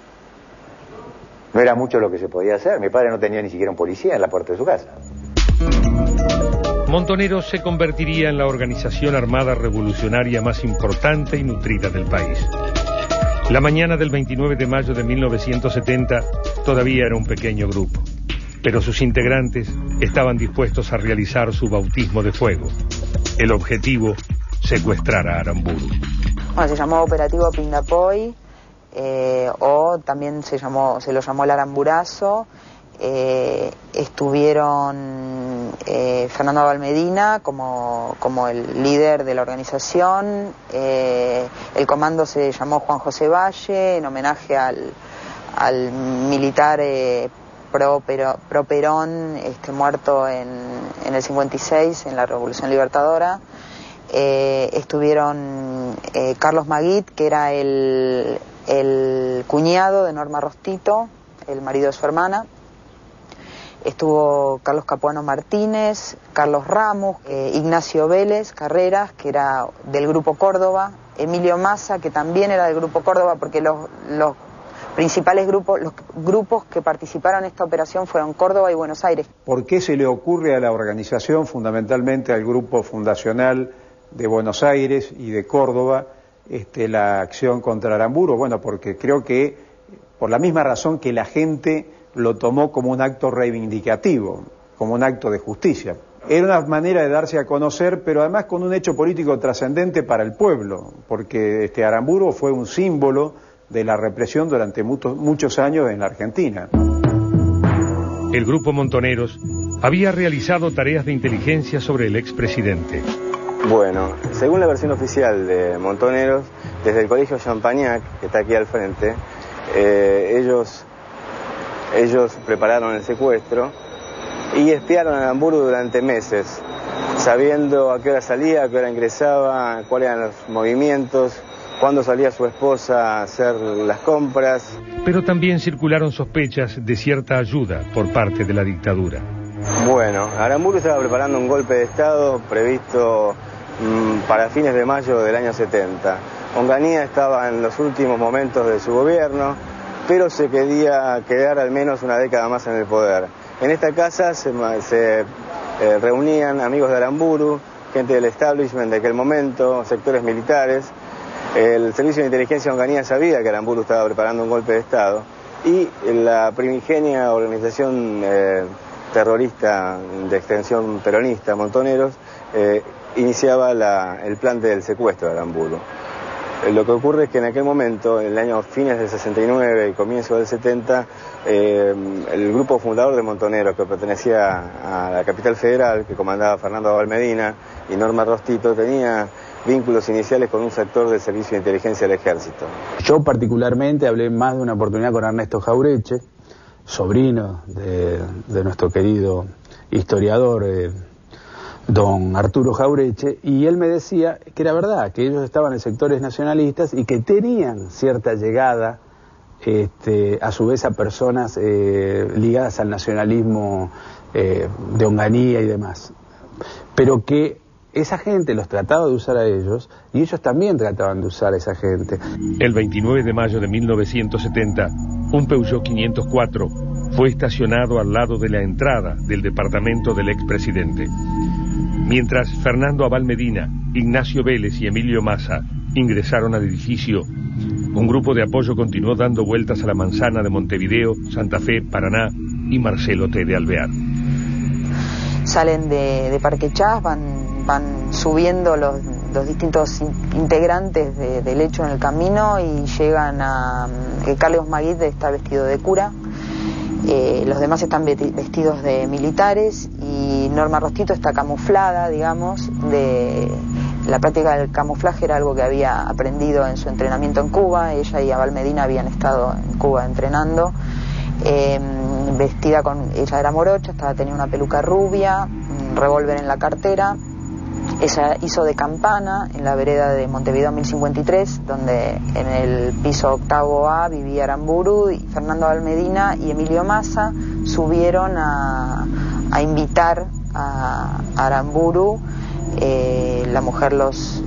no era mucho lo que se podía hacer. Mi padre no tenía ni siquiera un policía en la puerta de su casa. Montoneros se convertiría en la organización armada revolucionaria más importante y nutrida del país. La mañana del veintinueve de mayo de mil novecientos setenta todavía era un pequeño grupo, pero sus integrantes estaban dispuestos a realizar su bautismo de fuego. El objetivo, secuestrar a Aramburu. Bueno, se llamó Operativo Pindapoy, eh, o también se llamó, se lo llamó el Aramburazo. Eh, estuvieron eh, Fernando Abal Medina como, como el líder de la organización, eh, el comando se llamó Juan José Valle, en homenaje al, al militar eh, pro, pero, pro Perón, este, muerto en, en el cincuenta y seis, en la Revolución Libertadora. Eh, estuvieron eh, Carlos Maguit, que era el, el cuñado de Norma Rostito, el marido de su hermana. Estuvo Carlos Capuano Martínez, Carlos Ramos, eh, Ignacio Vélez Carreras, que era del Grupo Córdoba, Emilio Massa, que también era del Grupo Córdoba, porque los, los principales grupos, los grupos que participaron en esta operación fueron Córdoba y Buenos Aires. ¿Por qué se le ocurre a la organización, fundamentalmente al grupo fundacional de Buenos Aires y de Córdoba, este, la acción contra Aramburu? Bueno, porque creo que por la misma razón que la gente lo tomó como un acto reivindicativo, como un acto de justicia. Era una manera de darse a conocer, pero además con un hecho político trascendente para el pueblo, porque este Aramburu fue un símbolo de la represión durante muchos, muchos años en la Argentina. El grupo Montoneros había realizado tareas de inteligencia sobre el expresidente. Bueno, según la versión oficial de Montoneros, desde el colegio Champañac, que está aquí al frente, eh, ellos, ellos prepararon el secuestro y espiaron a Aramburu durante meses, sabiendo a qué hora salía, a qué hora ingresaba, cuáles eran los movimientos, cuándo salía su esposa a hacer las compras. Pero también circularon sospechas de cierta ayuda por parte de la dictadura. Bueno, Aramburu estaba preparando un golpe de Estado previsto mmm, para fines de mayo del año setenta. Onganía estaba en los últimos momentos de su gobierno, pero se quería quedar al menos una década más en el poder. En esta casa se, se eh, reunían amigos de Aramburu, gente del establishment de aquel momento, sectores militares. El servicio de inteligencia de Onganía sabía que Aramburu estaba preparando un golpe de Estado y la primigenia organización eh, terrorista de extensión peronista, Montoneros, eh, iniciaba la, el plan del secuestro de Aramburu. Eh, lo que ocurre es que en aquel momento, en el año fines del sesenta y nueve y comienzo del setenta, eh, el grupo fundador de Montoneros, que pertenecía a la capital federal, que comandaba Fernando Abal Medina y Norma Rostito, tenía vínculos iniciales con un sector del servicio de inteligencia del ejército. Yo particularmente hablé más de una oportunidad con Ernesto Jaureche, sobrino de, de nuestro querido historiador eh, don Arturo Jaureche, y él me decía que era verdad, que ellos estaban en sectores nacionalistas y que tenían cierta llegada este, a su vez a personas eh, ligadas al nacionalismo eh, de Onganía y demás, pero que esa gente los trataba de usar a ellos y ellos también trataban de usar a esa gente. El veintinueve de mayo de mil novecientos setenta, un Peugeot quinientos cuatro fue estacionado al lado de la entrada del departamento del expresidente. Mientras Fernando Abal Medina, Ignacio Vélez y Emilio Massa ingresaron al edificio, un grupo de apoyo continuó dando vueltas a la manzana de Montevideo, Santa Fe, Paraná y Marcelo T. de Alvear. Salen de, de Parque Chas, van van subiendo los, los distintos in, integrantes de, del hecho en el camino y llegan a que Carlos Maguid está vestido de cura, eh, los demás están vestidos de militares y Norma Rostito está camuflada, digamos, de la práctica del camuflaje era algo que había aprendido en su entrenamiento en Cuba. Ella y Abal Medina habían estado en Cuba entrenando, eh, vestida con, ella era morocha, estaba, tenía una peluca rubia, un revólver en la cartera. Ella hizo de campana en la vereda de Montevideo mil cincuenta y tres, donde en el piso octavo A vivía Aramburu, y Fernando Abal Medina y Emilio Massa subieron a, a invitar a Aramburu. Eh, la mujer los,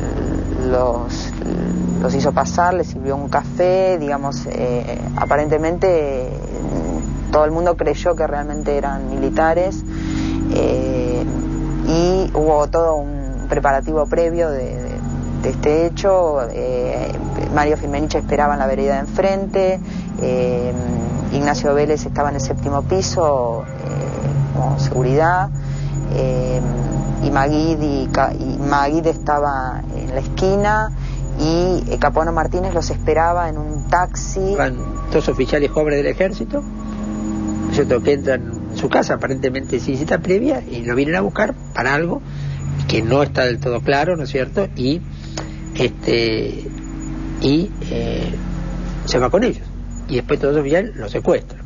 los, los hizo pasar, les sirvió un café, digamos, eh, aparentemente eh, todo el mundo creyó que realmente eran militares. Eh, y hubo todo un preparativo previo de, de, de este hecho. eh, Mario Firmenich esperaba en la vereda de enfrente, eh, Ignacio Vélez estaba en el séptimo piso eh, como seguridad, eh, y Maguid y, y Maguid estaba en la esquina y eh, Capuano Martínez los esperaba en un taxi. Van dos oficiales jóvenes del ejército, ¿cierto?, que entran su casa aparentemente sin cita previa y lo vienen a buscar para algo que no está del todo claro, ¿no es cierto? Y este y eh, se va con ellos y después todos los oficiales los secuestran.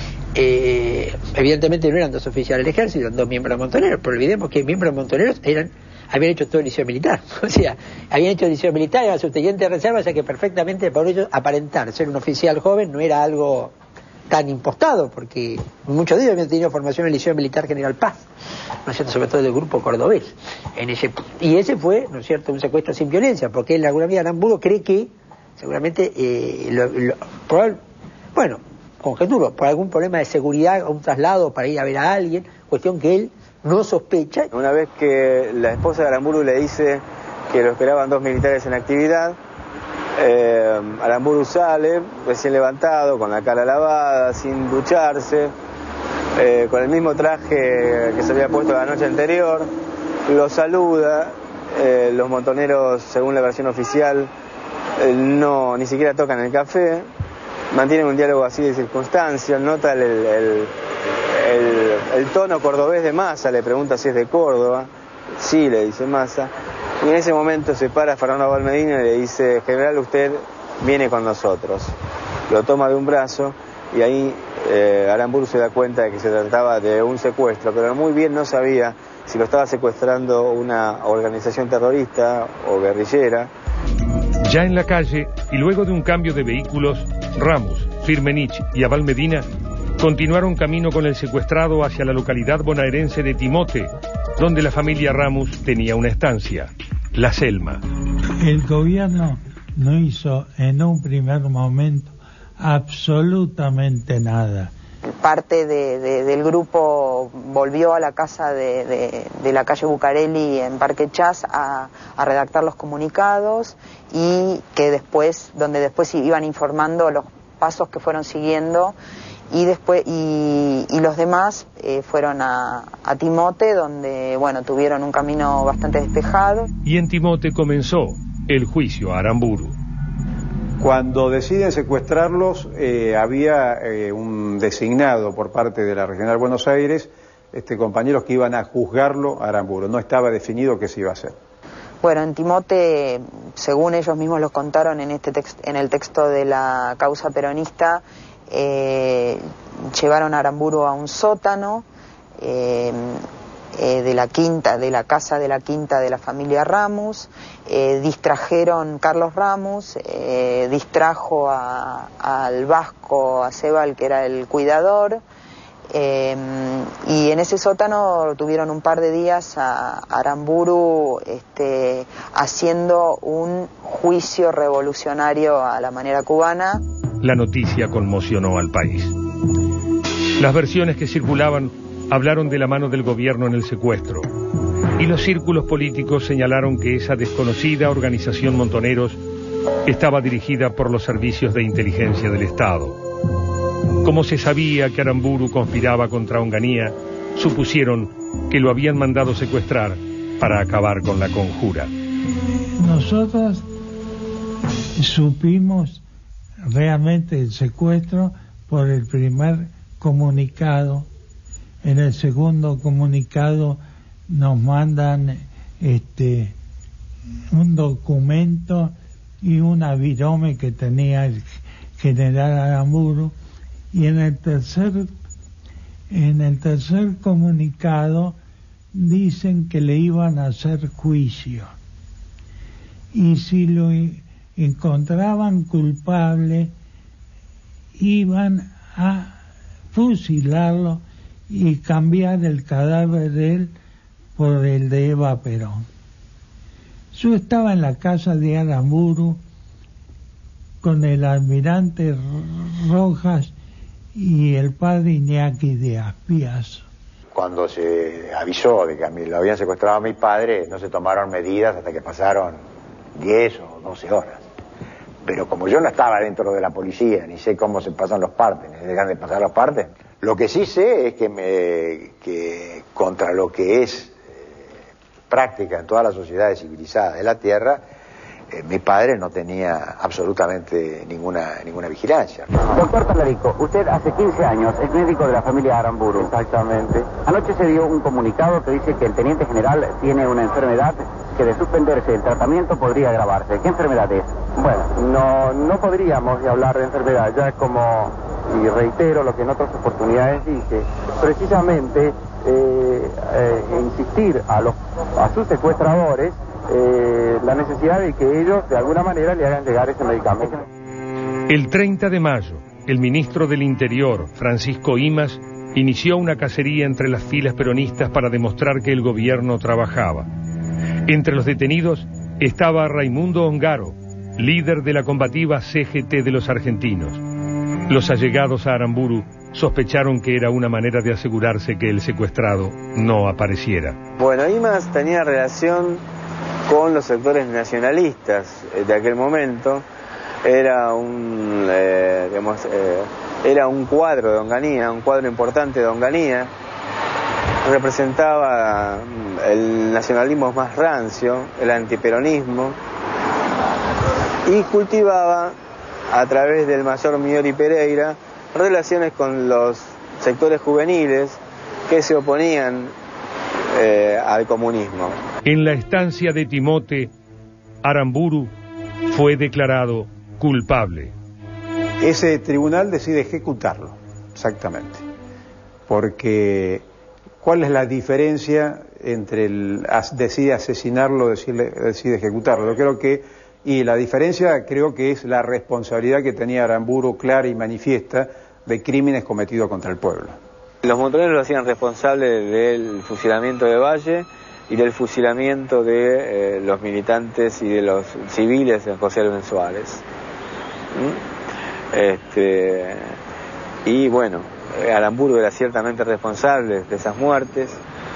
Eh, evidentemente no eran dos oficiales del ejército, eran dos miembros de Montoneros, pero olvidemos que miembros de Montoneros eran habían hecho todo el liceo militar, o sea, habían hecho el liceo militar, eran subteniente de reserva, o sea que perfectamente por ellos aparentar ser un oficial joven no era algo tan impostado, porque muchos de ellos habían tenido formación en el Liceo Militar General Paz, ¿no es cierto?, sobre todo del grupo cordobés. En ese, y ese fue, ¿no es cierto?, un secuestro sin violencia, porque en alguna medida Aramburu cree que, seguramente, eh, lo, lo, probable, Bueno, conjeturo, por algún problema de seguridad, un traslado para ir a ver a alguien, cuestión que él no sospecha. Una vez que la esposa de Aramburu le dice que lo esperaban dos militares en actividad, eh, Aramburu sale, recién levantado, con la cara lavada, sin ducharse, eh, con el mismo traje que se había puesto la noche anterior, lo saluda, eh, los montoneros, según la versión oficial, eh, no, ni siquiera tocan el café, mantienen un diálogo así de circunstancias, nota el, el, el, el, el tono cordobés de Massa, le pregunta si es de Córdoba, sí, le dice Massa, y en ese momento se para Fernando Valmedina y le dice, general, usted viene con nosotros. Lo toma de un brazo y ahí eh, Aramburu se da cuenta de que se trataba de un secuestro, pero muy bien no sabía si lo estaba secuestrando una organización terrorista o guerrillera. Ya en la calle, y luego de un cambio de vehículos, Ramos, Firmenich y Abal Medina continuaron camino con el secuestrado hacia la localidad bonaerense de Timote, donde la familia Ramos tenía una estancia, La Selma. El gobierno no hizo en un primer momento absolutamente nada. Parte de, de, del grupo volvió a la casa de, de, de la calle Bucareli en Parque Chas a, a redactar los comunicados y que después, donde después iban informando los pasos que fueron siguiendo y después y, y los demás eh, fueron a, a Timote, donde bueno tuvieron un camino bastante despejado. Y en Timote comenzó el juicio a Aramburu. Cuando deciden secuestrarlos, eh, había eh, un designado por parte de la Regional Buenos Aires, este, compañeros que iban a juzgarlo a Aramburu. No estaba definido qué se iba a hacer. Bueno, en Timote, según ellos mismos los contaron en, este text, en el texto de la causa peronista, eh, llevaron a Aramburu a un sótano eh, eh, de la quinta, de la casa de la quinta de la familia Ramos. Eh, distrajeron Carlos Ramos, eh, distrajo a, al vasco, a Sebal, que era el cuidador, eh, y en ese sótano tuvieron un par de días a Aramburu este, haciendo un juicio revolucionario a la manera cubana. La noticia conmocionó al país. Las versiones que circulaban hablaron de la mano del gobierno en el secuestro. Y los círculos políticos señalaron que esa desconocida organización Montoneros estaba dirigida por los servicios de inteligencia del Estado. Como se sabía que Aramburu conspiraba contra Onganía, supusieron que lo habían mandado secuestrar para acabar con la conjura. Nosotros supimos realmente el secuestro por el primer comunicado. En el segundo comunicado nos mandan este un documento y una virome que tenía el general Aramburu, y en el tercer en el tercer comunicado dicen que le iban a hacer juicio y si lo encontraban culpable iban a fusilarlo y cambiar el cadáver de él por el de Eva Perón. Yo estaba en la casa de Aramburu con el almirante Rojas y el padre Iñaki de Aspiazo. Cuando se avisó de que a mí lo habían secuestrado a mi padre, no se tomaron medidas hasta que pasaron diez o doce horas. Pero como yo no estaba dentro de la policía, ni sé cómo se pasan los partes, ni dejan de pasar los partes, lo que sí sé es que, me, que contra lo que es eh, práctica en todas las sociedades civilizadas de la Tierra, eh, mi padre no tenía absolutamente ninguna, ninguna vigilancia. Doctor Talarico, usted hace quince años es médico de la familia Aramburu. Exactamente. Anoche se dio un comunicado que dice que el teniente general tiene una enfermedad que de suspenderse el tratamiento podría agravarse. ¿Qué enfermedad es? Bueno, no, no podríamos hablar de enfermedad, ya como, y reitero lo que en otras oportunidades dije, precisamente eh, eh, insistir a, los, a sus secuestradores eh, la necesidad de que ellos de alguna manera le hagan llegar ese medicamento. El treinta de mayo, el ministro del Interior, Francisco Imaz, inició una cacería entre las filas peronistas para demostrar que el gobierno trabajaba. Entre los detenidos estaba Raimundo Ongaro, líder de la combativa C G T de los argentinos. Los allegados a Aramburu sospecharon que era una manera de asegurarse que el secuestrado no apareciera. Bueno, Imaz tenía relación con los sectores nacionalistas de aquel momento. Era un, eh, digamos, eh, era un cuadro de Onganía, un cuadro importante de Onganía. Representaba el nacionalismo más rancio, el antiperonismo, y cultivaba, a través del mayor Miori Pereira, relaciones con los sectores juveniles que se oponían eh, al comunismo. En la estancia de Timote, Aramburu fue declarado culpable. Ese tribunal decide ejecutarlo, exactamente. Porque, ¿cuál es la diferencia entre el as, decide asesinarlo, decide, decide ejecutarlo? Yo creo que, y la diferencia creo que es la responsabilidad que tenía Aramburu clara y manifiesta de crímenes cometidos contra el pueblo. Los montoneros lo hacían responsable del fusilamiento de Valle y del fusilamiento de eh, los militantes y de los civiles de José Luis Suárez. ¿Mm? Este, y bueno, Aramburu era ciertamente responsable de esas muertes.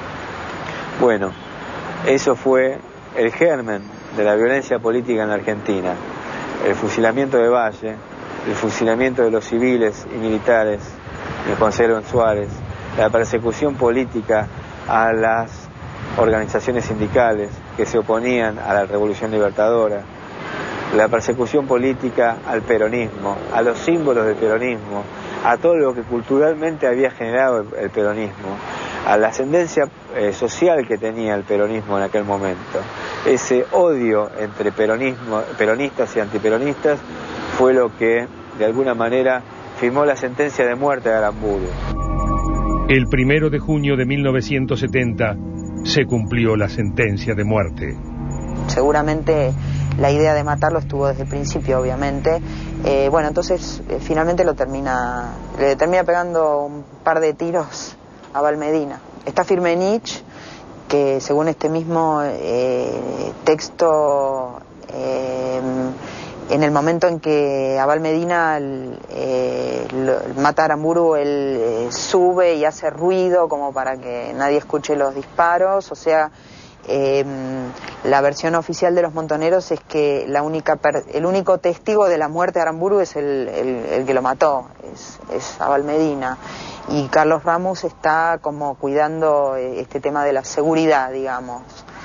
Bueno, eso fue el germen de la violencia política en la Argentina. El fusilamiento de Valle, el fusilamiento de los civiles y militares de José Luis Suárez, la persecución política a las organizaciones sindicales que se oponían a la Revolución Libertadora, la persecución política al peronismo, a los símbolos del peronismo, a todo lo que culturalmente había generado el, el peronismo, a la ascendencia eh, social que tenía el peronismo en aquel momento. Ese odio entre peronismo, peronistas y antiperonistas fue lo que, de alguna manera, firmó la sentencia de muerte de Aramburu. El primero de junio de mil novecientos setenta se cumplió la sentencia de muerte. Seguramente la idea de matarlo estuvo desde el principio, obviamente. Eh, bueno, entonces eh, finalmente lo termina, le termina pegando un par de tiros a Valmedina. Está Firmenich, que según este mismo eh, texto, eh, en el momento en que a Valmedina eh, lo, mata a Aramburu, él eh, sube y hace ruido como para que nadie escuche los disparos. O sea, eh, la versión oficial de los montoneros es que la única per, el único testigo de la muerte de Aramburu es el, el, el que lo mató, es, es a Valmedina. Y Carlos Ramos está como cuidando este tema de la seguridad, digamos.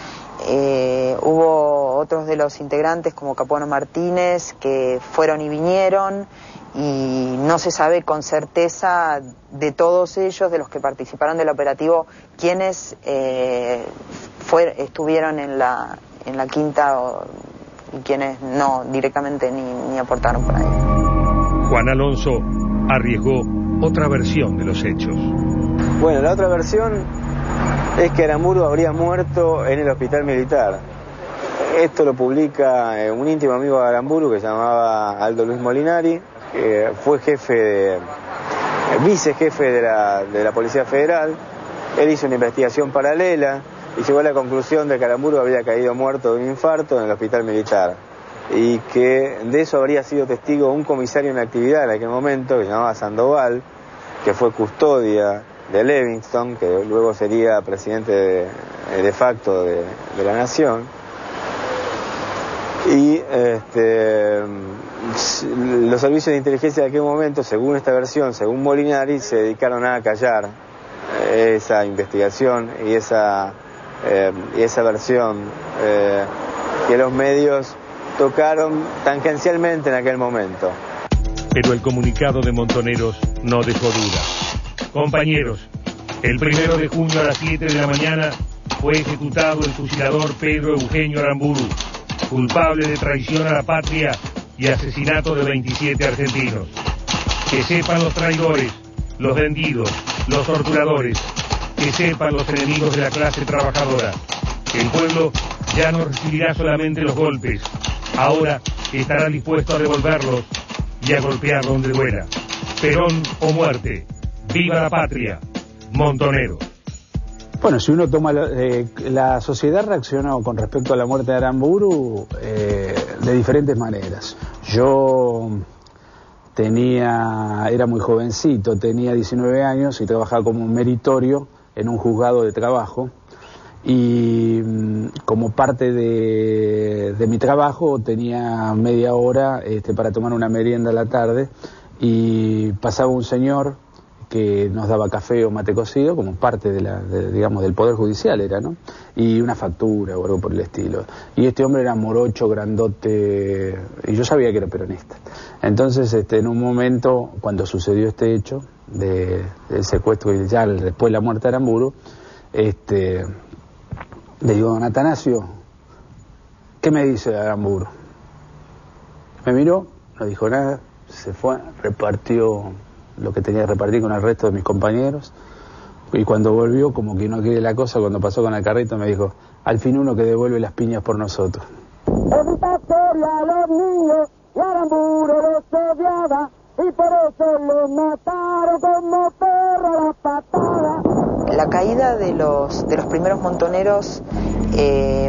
Eh, hubo otros de los integrantes como Capuano Martínez que fueron y vinieron, y no se sabe con certeza de todos ellos, de los que participaron del operativo, quiénes eh, fue, estuvieron en la, en la quinta o, y quienes no directamente ni, ni aportaron por ahí. Juan Alonso arriesgó otra versión de los hechos. Bueno, la otra versión es que Aramburu habría muerto en el hospital militar. Esto lo publica un íntimo amigo de Aramburu que se llamaba Aldo Luis Molinari, que fue jefe de, vicejefe de la, de la Policía Federal. Él hizo una investigación paralela y llegó a la conclusión de que Aramburu había caído muerto de un infarto en el hospital militar, y que de eso habría sido testigo un comisario en actividad en aquel momento que se llamaba Sandoval, que fue custodia de Livingston, que luego sería presidente de, de facto de, de la nación. Y este, los servicios de inteligencia de aquel momento, según esta versión, según Molinari, se dedicaron a callar esa investigación y esa, eh, y esa versión eh, que los medios tocaron tangencialmente en aquel momento. Pero el comunicado de Montoneros no dejó duda. Compañeros, el primero de junio a las siete de la mañana fue ejecutado el fusilador Pedro Eugenio Aramburu, culpable de traición a la patria y asesinato de veintisiete argentinos. Que sepan los traidores, los vendidos, los torturadores, que sepan los enemigos de la clase trabajadora. El pueblo ya no recibirá solamente los golpes, ahora estará dispuesto a devolverlos y a golpear donde duela. Perón o muerte. ¡Viva la patria! Montonero. Bueno, si uno toma la, eh, la sociedad reaccionó con respecto a la muerte de Aramburu eh, de diferentes maneras. Yo tenía, era muy jovencito, tenía diecinueve años y trabajaba como un meritorio en un juzgado de trabajo. Y como parte de, de mi trabajo tenía media hora este, para tomar una merienda a la tarde, y pasaba un señor que nos daba café o mate cocido como parte de la, de, digamos, del Poder Judicial era, ¿no? Y una factura o algo por el estilo. Y este hombre era morocho, grandote, y yo sabía que era peronista. Entonces, este, en un momento, cuando sucedió este hecho de, del secuestro y ya después de la muerte de Aramburu, este... le digo, don Atanasio, ¿qué me dice de Aramburu? Me miró, no dijo nada, se fue, repartió lo que tenía que repartir con el resto de mis compañeros, y cuando volvió, como que no quiere la cosa, cuando pasó con el carrito me dijo, al fin uno que devuelve las piñas por nosotros. Esta historia a los niños y Aramburu los odiaba, y por eso los mataron como perro a las patadas. La caída de los, de los primeros montoneros eh,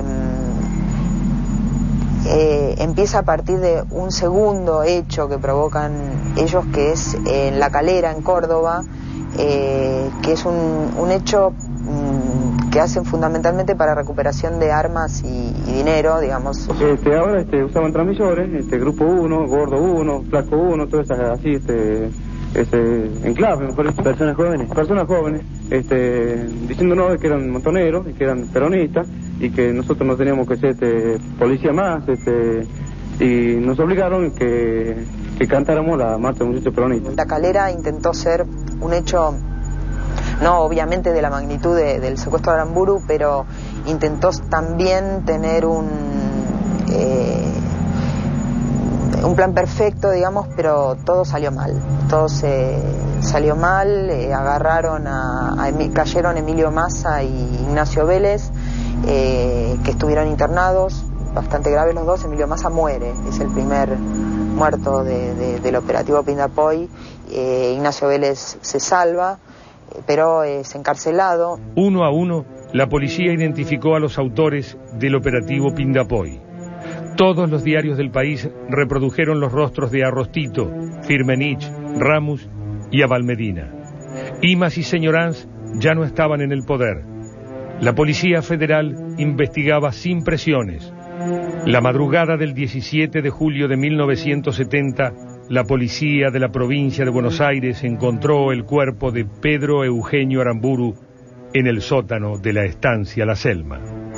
eh, empieza a partir de un segundo hecho que provocan ellos, que es en La Calera, en Córdoba, eh, que es un, un hecho mm, que hacen fundamentalmente para recuperación de armas y, y dinero, digamos. Este, ahora este, usaban transmisores, este, grupo uno, gordo uno, flaco uno, todas esas así, este... Este, enclave, me parece. Personas jóvenes. Personas jóvenes, este, diciéndonos que eran montoneros y que eran peronistas y que nosotros no teníamos que ser este, policía más, este, y nos obligaron que, que cantáramos la marcha de muchachos peronistas. La Calera intentó ser un hecho, no obviamente de la magnitud de, del secuestro de Aramburu, pero intentó también tener un... Eh, un plan perfecto, digamos, pero todo salió mal. Todo se salió mal, eh, agarraron a, a cayeron Emilio Massa y Ignacio Vélez, eh, que estuvieron internados, bastante graves los dos. Emilio Massa muere, es el primer muerto de, de, del operativo Pindapoy. Eh, Ignacio Vélez se salva, eh, pero es encarcelado. Uno a uno, la policía identificó a los autores del operativo Pindapoy. Todos los diarios del país reprodujeron los rostros de Arrostito, Firmenich, Ramos y Abal Medina. Imaz y Señoranz ya no estaban en el poder. La Policía Federal investigaba sin presiones. La madrugada del diecisiete de julio de mil novecientos setenta, la policía de la provincia de Buenos Aires encontró el cuerpo de Pedro Eugenio Aramburu en el sótano de la estancia La Selma.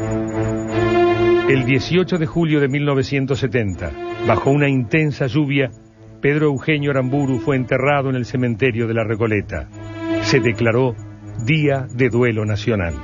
El dieciocho de julio de mil novecientos setenta, bajo una intensa lluvia, Pedro Eugenio Aramburu fue enterrado en el cementerio de La Recoleta. Se declaró Día de Duelo Nacional.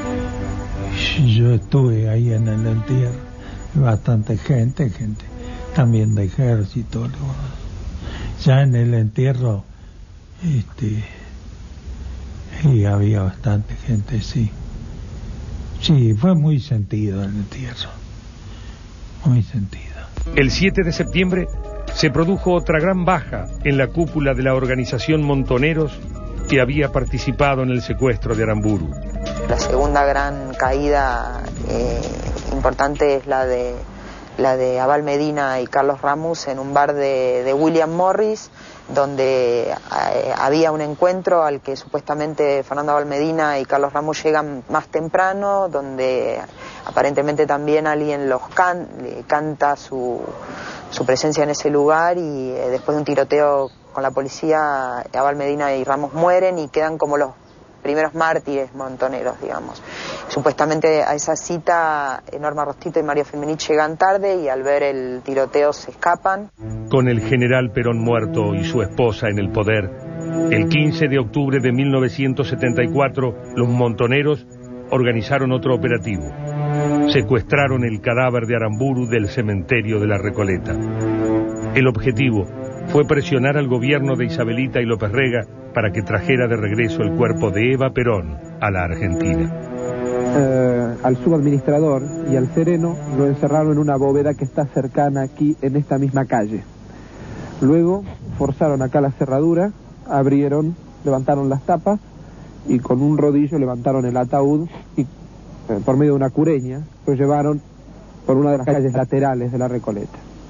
Yo estuve ahí en el entierro, bastante gente, gente también de ejército. Ya en el entierro, este, y había bastante gente, sí. Sí, fue muy sentido el entierro, muy sentido. El siete de septiembre se produjo otra gran baja en la cúpula de la organización Montoneros que había participado en el secuestro de Aramburu. La segunda gran caída eh, importante es la de la de Abal Medina y Carlos Ramos en un bar de, de William Morris, donde eh, había un encuentro al que supuestamente Fernando Abal Medina y Carlos Ramos llegan más temprano, donde aparentemente también alguien los can, canta su, su presencia en ese lugar, y eh, después de un tiroteo con la policía, Abal Medina y Ramos mueren y quedan como los primeros mártires montoneros, digamos. Supuestamente a esa cita Norma Rostito y Mario Firmenich llegan tarde y al ver el tiroteo se escapan. Con el general Perón muerto y su esposa en el poder, el quince de octubre de mil novecientos setenta y cuatro, los montoneros organizaron otro operativo. Secuestraron el cadáver de Aramburu del cementerio de La Recoleta. El objetivo fue presionar al gobierno de Isabelita y López Rega para que trajera de regreso el cuerpo de Eva Perón a la Argentina. Eh, al subadministrador y al sereno lo encerraron en una bóveda que está cercana aquí, en esta misma calle. Luego forzaron acá la cerradura, abrieron, levantaron las tapas y con un rodillo levantaron el ataúd y eh, por medio de una cureña lo llevaron por una de las calles laterales de La Recoleta.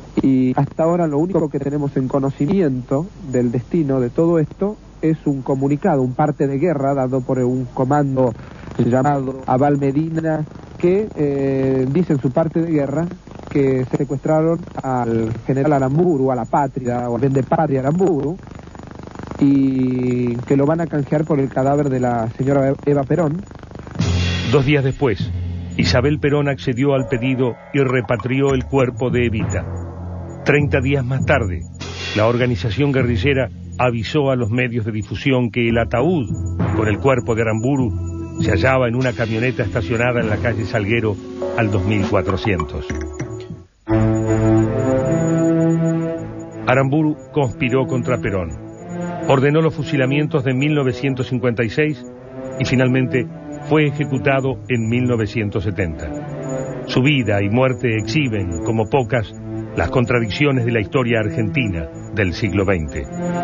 Y hasta ahora lo único que tenemos en conocimiento del destino de todo esto es un comunicado, un parte de guerra dado por un comando llamado Abal Medina, que eh, dice en su parte de guerra que secuestraron al general Aramburu, a la patria, o al de patria Aramburu, y que lo van a canjear por el cadáver de la señora Eva Perón. Dos días después, Isabel Perón accedió al pedido y repatrió el cuerpo de Evita. Treinta días más tarde, la organización guerrillera avisó a los medios de difusión que el ataúd con el cuerpo de Aramburu se hallaba en una camioneta estacionada en la calle Salguero al dos mil cuatrocientos. Aramburu conspiró contra Perón, ordenó los fusilamientos de mil novecientos cincuenta y seis y finalmente fue ejecutado en mil novecientos setenta. Su vida y muerte exhiben, como pocas, las contradicciones de la historia argentina del siglo veinte.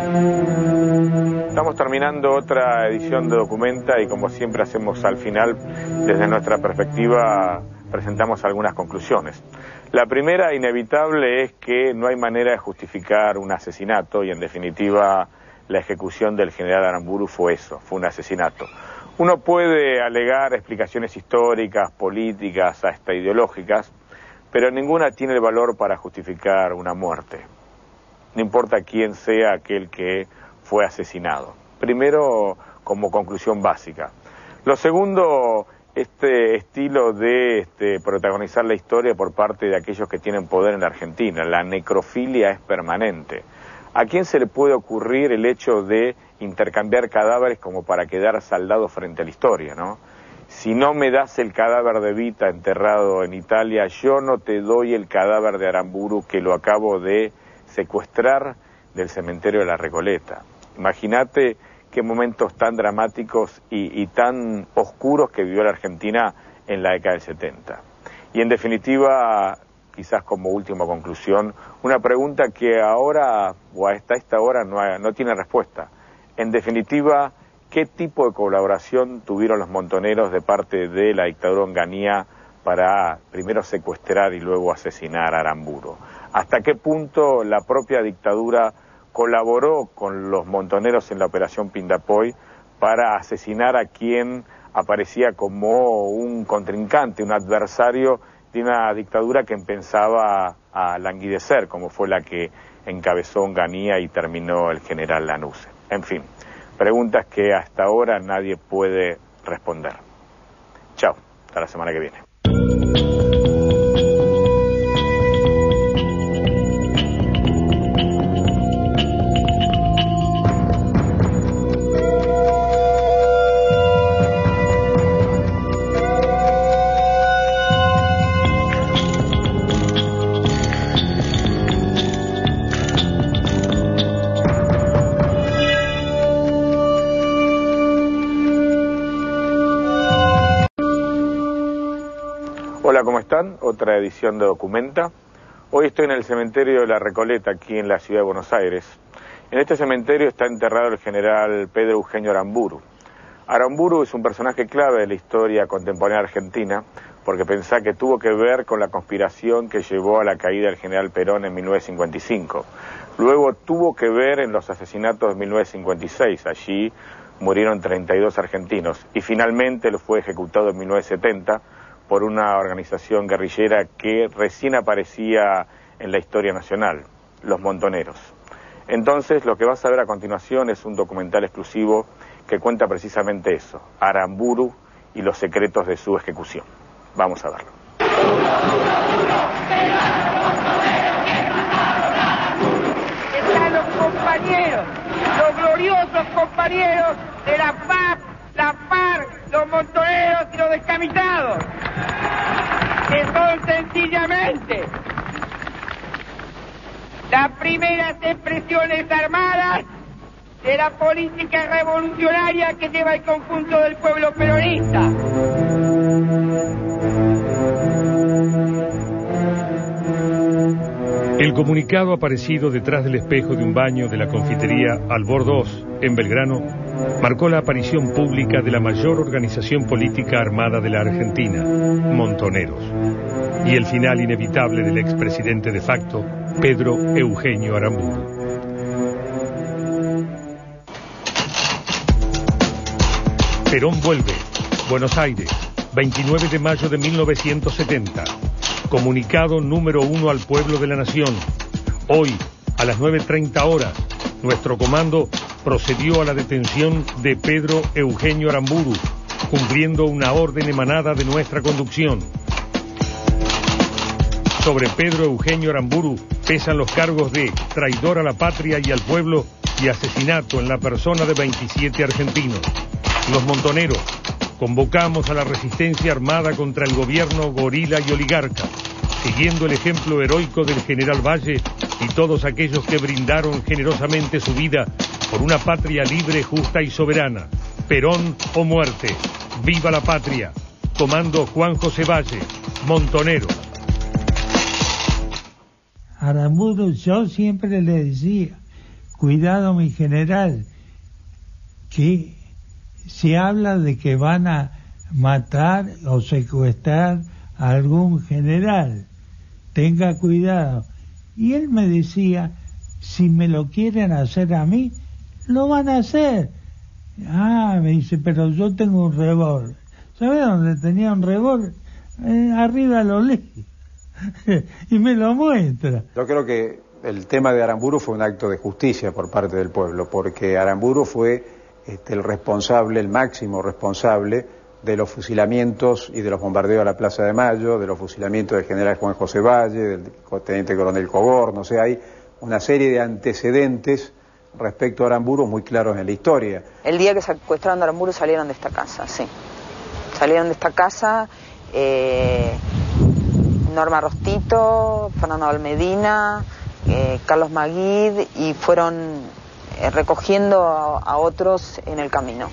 Estamos terminando otra edición de Documenta y como siempre hacemos al final, desde nuestra perspectiva, presentamos algunas conclusiones. La primera, inevitable, es que no hay manera de justificar un asesinato y en definitiva la ejecución del general Aramburu fue eso, fue un asesinato. Uno puede alegar explicaciones históricas, políticas, hasta ideológicas, pero ninguna tiene el valor para justificar una muerte. No importa quién sea aquel que fue asesinado. Primero, como conclusión básica. Lo segundo, este estilo de este, protagonizar la historia por parte de aquellos que tienen poder en la Argentina. La necrofilia es permanente. ¿A quién se le puede ocurrir el hecho de intercambiar cadáveres como para quedar saldado frente a la historia, ¿no? Si no me das el cadáver de Evita enterrado en Italia, yo no te doy el cadáver de Aramburu que lo acabo de secuestrar del cementerio de la Recoleta. Imagínate qué momentos tan dramáticos y, y tan oscuros que vivió la Argentina en la década del setenta. Y en definitiva, quizás como última conclusión, una pregunta que ahora o hasta esta hora no, hay, no tiene respuesta. En definitiva, ¿qué tipo de colaboración tuvieron los montoneros de parte de la dictadura Onganía para primero secuestrar y luego asesinar a Aramburu? ¿Hasta qué punto la propia dictadura colaboró con los montoneros en la operación Pindapoy para asesinar a quien aparecía como un contrincante, un adversario de una dictadura que empezaba a languidecer, como fue la que encabezó Onganía y terminó el general Lanusse? En fin, preguntas que hasta ahora nadie puede responder. Chao, hasta la semana que viene. Hola, ¿cómo están? Otra edición de Documenta. Hoy estoy en el cementerio de la Recoleta, aquí en la ciudad de Buenos Aires. En este cementerio está enterrado el general Pedro Eugenio Aramburu. Aramburu es un personaje clave de la historia contemporánea argentina, porque pensá que tuvo que ver con la conspiración que llevó a la caída del general Perón en mil novecientos cincuenta y cinco. Luego tuvo que ver en los asesinatos de mil novecientos cincuenta y seis. Allí murieron treinta y dos argentinos. Y finalmente lo fue ejecutado en mil novecientos setenta por una organización guerrillera que recién aparecía en la historia nacional, los Montoneros. Entonces, lo que vas a ver a continuación es un documental exclusivo que cuenta precisamente eso, Aramburu y los secretos de su ejecución. Vamos a verlo. Están los compañeros, los gloriosos compañeros de la F A P, la FARC, los montoneros y los descamisados, que son sencillamente las primeras expresiones armadas de la política revolucionaria que lleva el conjunto del pueblo peronista. El comunicado aparecido detrás del espejo de un baño de la confitería Albor dos, en Belgrano, marcó la aparición pública de la mayor organización política armada de la Argentina, Montoneros, y el final inevitable del expresidente de facto, Pedro Eugenio Aramburu. Perón vuelve. Buenos Aires, veintinueve de mayo de mil novecientos setenta. Comunicado número uno al pueblo de la nación. Hoy, a las nueve treinta horas, nuestro comando procedió a la detención de Pedro Eugenio Aramburu, cumpliendo una orden emanada de nuestra conducción. Sobre Pedro Eugenio Aramburu pesan los cargos de traidor a la patria y al pueblo y asesinato en la persona de veintisiete argentinos. Los montoneros convocamos a la resistencia armada contra el gobierno gorila y oligarca, siguiendo el ejemplo heroico del general Valle y todos aquellos que brindaron generosamente su vida por una patria libre, justa y soberana. Perón o muerte. ¡Viva la patria! Comando Juan José Valle, montonero. Aramburu, yo siempre le decía, cuidado mi general, que se habla de que van a matar o secuestrar a algún general, tenga cuidado. Y él me decía, si me lo quieren hacer a mí, lo van a hacer. Ah, me dice, pero yo tengo un revólver. ¿Sabes dónde tenía un revólver? Eh, arriba lo leí. Y me lo muestra. Yo creo que el tema de Aramburu fue un acto de justicia por parte del pueblo, porque Aramburu fue este, el responsable, el máximo responsable de los fusilamientos y de los bombardeos a la Plaza de Mayo, de los fusilamientos del general Juan José Valle, del teniente coronel Coborno. O sea, hay una serie de antecedentes respecto a Aramburu muy claros en la historia. El día que secuestraron a Aramburu salieron de esta casa, sí. Salieron de esta casa eh, Norma Rostito, Fernando Almedina, eh, Carlos Maguid, y furon eh, recogiendo a, a otros en el camino.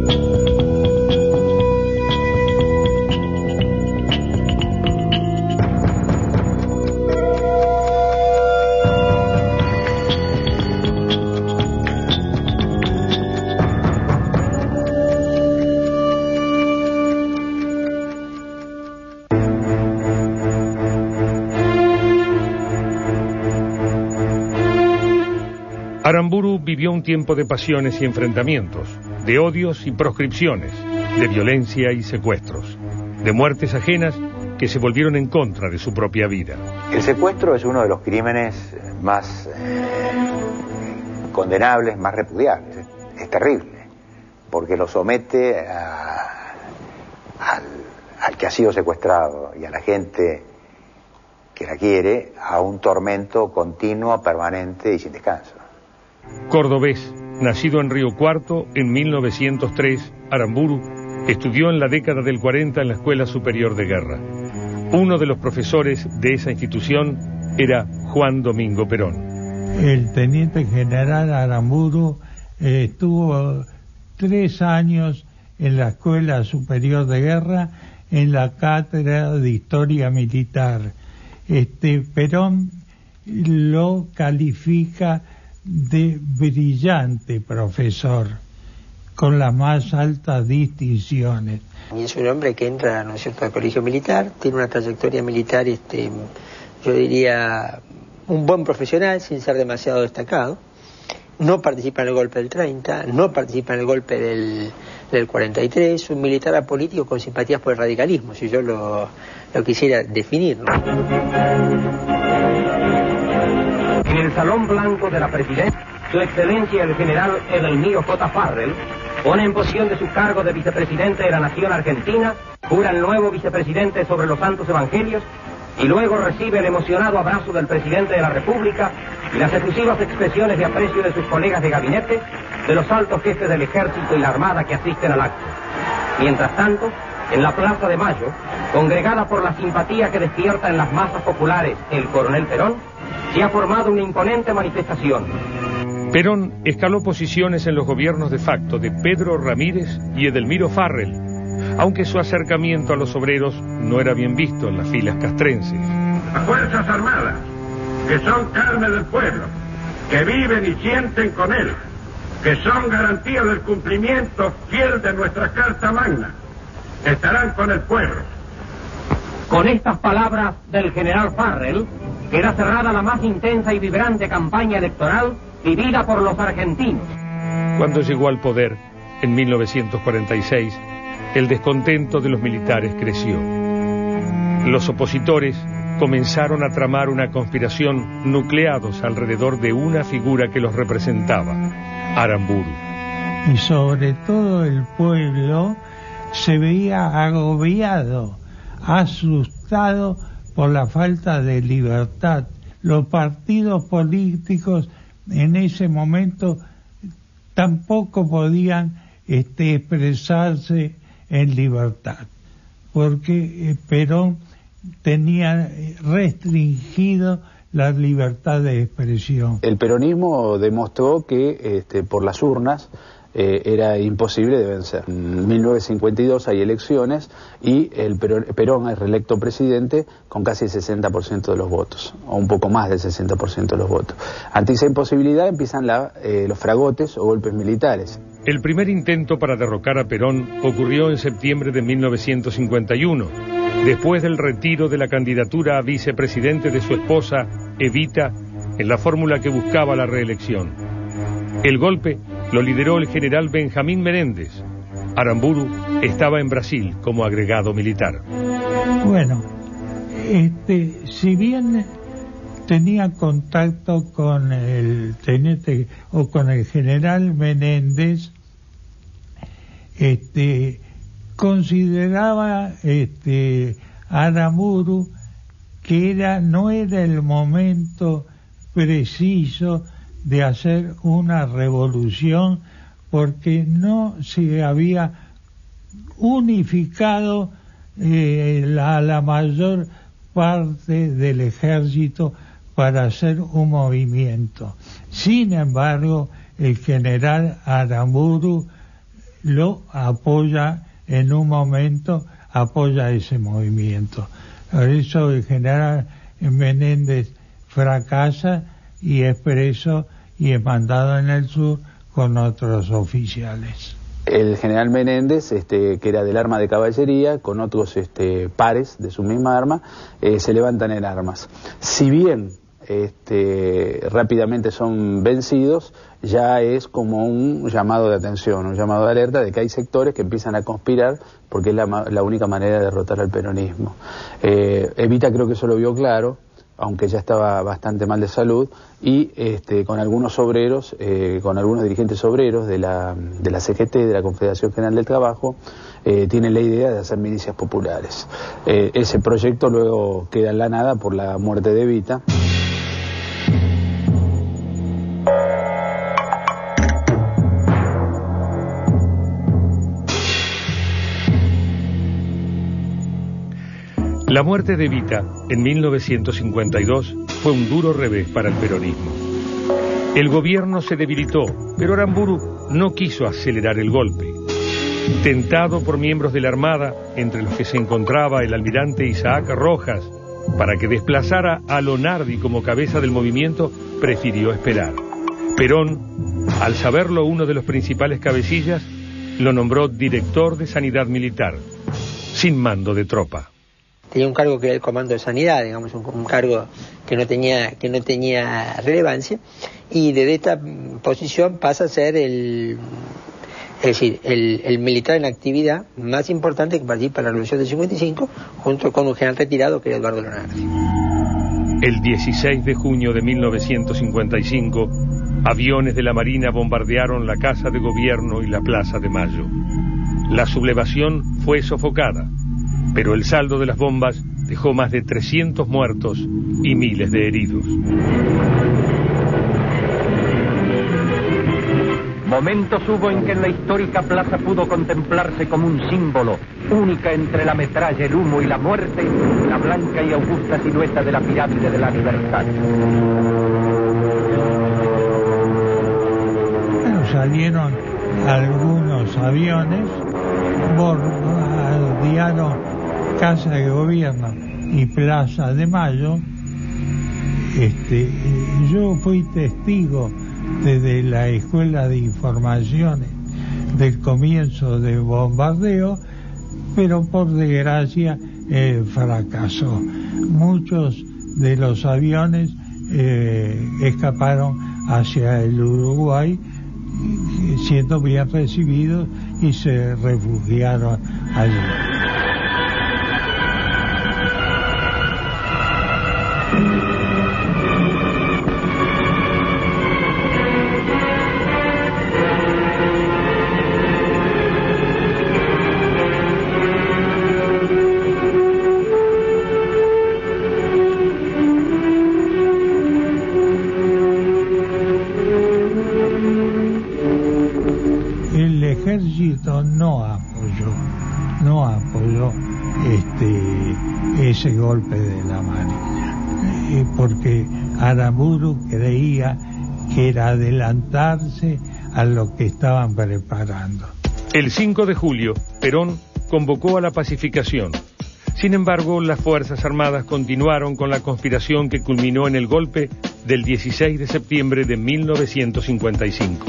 Aramburu vivió un tiempo de pasiones y enfrentamientos, de odios y proscripciones, de violencia y secuestros, de muertes ajenas que se volvieron en contra de su propia vida. El secuestro es uno de los crímenes más eh, condenables, más repudiables. Es terrible, porque lo somete a, al, al que ha sido secuestrado y a la gente que la quiere a un tormento continuo, permanente y sin descanso. Cordobés, nacido en Río Cuarto en mil novecientos tres, Aramburu estudió en la década del cuarenta en la Escuela Superior de Guerra. Uno de los profesores de esa institución era Juan Domingo Perón. El teniente general Aramburu eh, estuvo tres años en la Escuela Superior de Guerra en la cátedra de Historia Militar. Este, Perón lo califica de brillante profesor, con las más altas distinciones. Y es un hombre que entra, ¿no es cierto?, al colegio militar, tiene una trayectoria militar, este, yo diría, un buen profesional, sin ser demasiado destacado. No participa en el golpe del treinta, no participa en el golpe del, del cuarenta y tres, un militar apolítico con simpatías por el radicalismo, si yo lo, lo quisiera definir, ¿no? En el Salón Blanco de la Presidencia, Su Excelencia el General Edelmiro J. Farrell pone en posesión de su cargo de vicepresidente de la Nación Argentina, jura el nuevo vicepresidente sobre los Santos Evangelios y luego recibe el emocionado abrazo del presidente de la República y las efusivas expresiones de aprecio de sus colegas de gabinete, de los altos jefes del Ejército y la Armada que asisten al acto. Mientras tanto, en la Plaza de Mayo, congregada por la simpatía que despierta en las masas populares el coronel Perón, se ha formado una imponente manifestación. Perón escaló posiciones en los gobiernos de facto de Pedro Ramírez y Edelmiro Farrell, aunque su acercamiento a los obreros no era bien visto en las filas castrenses. Las Fuerzas Armadas, que son carne del pueblo, que viven y sienten con él, que son garantía del cumplimiento fiel de nuestra Carta Magna, estarán con el pueblo. Con estas palabras del general Farrell, queda cerrada la más intensa y vibrante campaña electoral vivida por los argentinos. Cuando llegó al poder, en mil novecientos cuarenta y seis, el descontento de los militares creció. Los opositores comenzaron a tramar una conspiración nucleados alrededor de una figura que los representaba, Aramburu. Y sobre todo el pueblo se veía agobiado, asustado por la falta de libertad. Los partidos políticos en ese momento tampoco podían este, expresarse en libertad, porque Perón tenía restringido la libertad de expresión. El peronismo demostró que este, por las urnas eh, era imposible de vencer. En mil novecientos cincuenta y dos hay elecciones y el Perón, Perón es reelecto presidente con casi el sesenta por ciento de los votos, o un poco más del sesenta por ciento de los votos. Ante esa imposibilidad empiezan la, eh, los fragotes o golpes militares. El primer intento para derrocar a Perón ocurrió en septiembre de mil novecientos cincuenta y uno, después del retiro de la candidatura a vicepresidente de su esposa, Evita, en la fórmula que buscaba la reelección. El golpe lo lideró el general Benjamín Menéndez. Aramburu estaba en Brasil como agregado militar. Bueno, este, si bien tenía contacto con el teniente o con el general Menéndez, este, consideraba este, Aramburu que era, no era el momento preciso de hacer una revolución porque no se había unificado eh, la, la mayor parte del ejército para hacer un movimiento. Sin embargo, el general Aramburu lo apoya en un momento, apoya ese movimiento. Por eso el general Menéndez fracasa y es preso y es mandado en el sur con otros oficiales. El general Menéndez, este, que era del arma de caballería, con otros este, pares de su misma arma, eh, se levantan en armas. Si bien este, rápidamente son vencidos, ya es como un llamado de atención, un llamado de alerta de que hay sectores que empiezan a conspirar porque es la, la única manera de derrotar al peronismo. Eh, Evita creo que eso lo vio claro, aunque ya estaba bastante mal de salud, y este, con algunos obreros, eh, con algunos dirigentes obreros de la, de la C G T, de la Confederación General del Trabajo, eh, tienen la idea de hacer milicias populares. Eh, ese proyecto luego queda en la nada por la muerte de Evita. La muerte de Evita en mil novecientos cincuenta y dos fue un duro revés para el peronismo. El gobierno se debilitó, pero Aramburu no quiso acelerar el golpe. Tentado por miembros de la Armada, entre los que se encontraba el almirante Isaac Rojas, para que desplazara a Lonardi como cabeza del movimiento, prefirió esperar. Perón, al saberlo uno de los principales cabecillas, lo nombró director de Sanidad Militar, sin mando de tropa. Tenía un cargo que era el comando de sanidad, digamos, un, un cargo que no tenía que no tenía relevancia, y desde esta posición pasa a ser el, es decir, el, el militar en actividad más importante que participa en la Revolución del cincuenta y cinco, junto con un general retirado que era Eduardo Lonardi. El dieciséis de junio de mil novecientos cincuenta y cinco, aviones de la Marina bombardearon la Casa de Gobierno y la Plaza de Mayo. La sublevación fue sofocada, pero el saldo de las bombas dejó más de trescientos muertos y miles de heridos. Momentos hubo en que en la histórica plaza pudo contemplarse como un símbolo, única entre la metralla, el humo y la muerte, la blanca y augusta silueta de la pirámide de la libertad. Bueno, salieron algunos aviones, bombardearon Casa de Gobierno y Plaza de Mayo. Este, yo fui testigo desde la Escuela de Informaciones del comienzo del bombardeo, pero por desgracia eh, fracasó. Muchos de los aviones eh, escaparon hacia el Uruguay, siendo bien recibidos, y se refugiaron allí. El ejército no apoyó, no apoyó este, ese golpe de la Marina, eh, porque Aramburu creía que era adelantarse a lo que estaban preparando. El cinco de julio, Perón convocó a la pacificación. Sin embargo, las Fuerzas Armadas continuaron con la conspiración que culminó en el golpe del dieciséis de septiembre de mil novecientos cincuenta y cinco.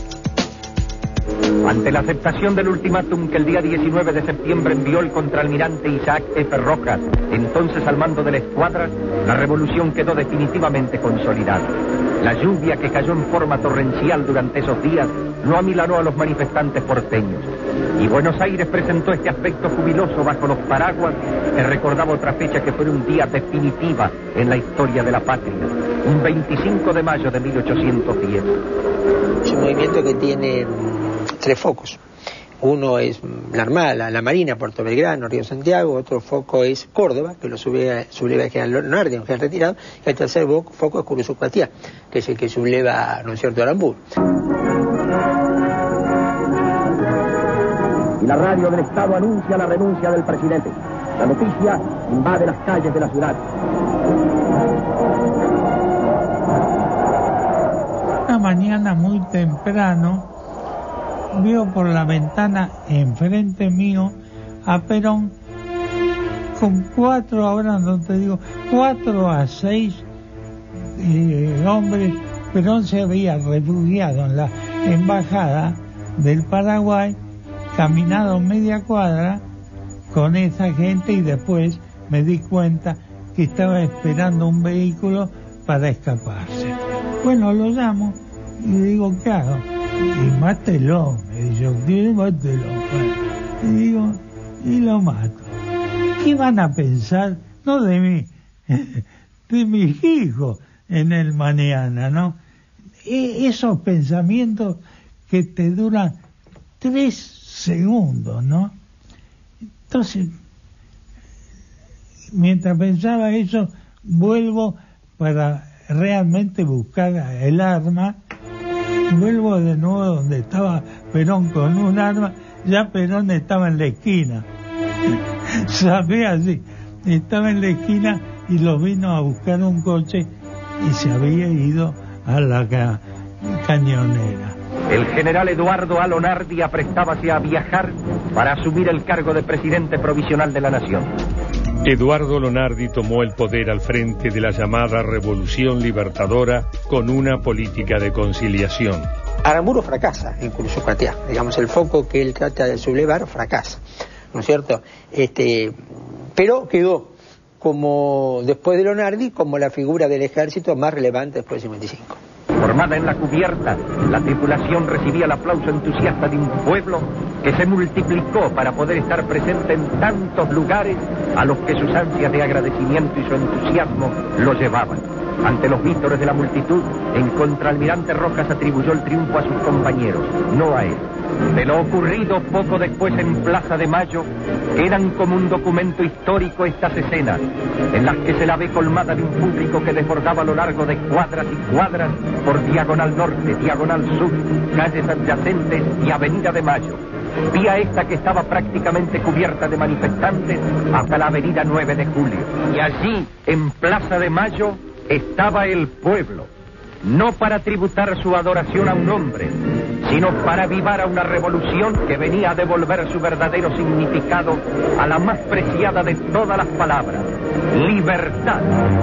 Ante la aceptación del ultimátum que el día diecinueve de septiembre envió el contraalmirante Isaac F. Rojas, entonces al mando de la escuadra, la revolución quedó definitivamente consolidada. La lluvia que cayó en forma torrencial durante esos días no amilanó a los manifestantes porteños. Y Buenos Aires presentó este aspecto jubiloso bajo los paraguas que recordaba otra fecha que fue un día definitiva en la historia de la patria, un veinticinco de mayo de mil ochocientos diez. Es un movimiento que tiene tres focos. Uno es la Armada, la Marina, Puerto Belgrano, Río Santiago. Otro foco es Córdoba, que lo subleva, subleva el general Leonardi, un general retirado. Y el tercer foco es Curuzucuatiá, que es el que subleva, ¿no es cierto?, Aramburu. Y la radio del Estado anuncia la renuncia del presidente. La noticia invade las calles de la ciudad. Una mañana muy temprano vio por la ventana enfrente mío a Perón con cuatro, ahora no te digo, cuatro a seis eh, hombres. Perón se había refugiado en la embajada del Paraguay, caminado media cuadra con esa gente, y después me di cuenta que estaba esperando un vehículo para escaparse. Bueno, lo llamo y le digo, ¿qué hago? Y mátelo, me dijo, mátelo. Y digo, y lo mato. ¿Qué van a pensar? No de mí, de mis hijos en el mañana, ¿no? E- esos pensamientos que te duran tres segundos, ¿no? Entonces, mientras pensaba eso, vuelvo para realmente buscar el arma. Vuelvo de nuevo donde estaba Perón con un arma. Ya Perón estaba en la esquina. Sabía así. Estaba en la esquina y lo vino a buscar un coche y se había ido a la ca- cañonera. El general Eduardo A. Lonardi aprestábase a viajar para asumir el cargo de presidente provisional de la nación. Eduardo Lonardi tomó el poder al frente de la llamada Revolución Libertadora con una política de conciliación. Aramburu fracasa en Curuzucuatiá, digamos, el foco que él trata de sublevar fracasa, ¿no es cierto? Este, pero quedó como, después de Lonardi, como la figura del ejército más relevante después del cincuenta y cinco. Formada en la cubierta, la tripulación recibía el aplauso entusiasta de un pueblo que se multiplicó para poder estar presente en tantos lugares a los que sus ansias de agradecimiento y su entusiasmo lo llevaban. Ante los vítores de la multitud, el contraalmirante Rojas atribuyó el triunfo a sus compañeros, no a él. De lo ocurrido poco después en Plaza de Mayo, eran como un documento histórico estas escenas, en las que se la ve colmada de un público que desbordaba a lo largo de cuadras y cuadras por Diagonal Norte, Diagonal Sur, calles adyacentes y Avenida de Mayo. Vía esta que estaba prácticamente cubierta de manifestantes hasta la Avenida nueve de Julio. Y allí, en Plaza de Mayo, estaba el pueblo, no para tributar su adoración a un hombre, sino para avivar a una revolución que venía a devolver su verdadero significado a la más preciada de todas las palabras: libertad.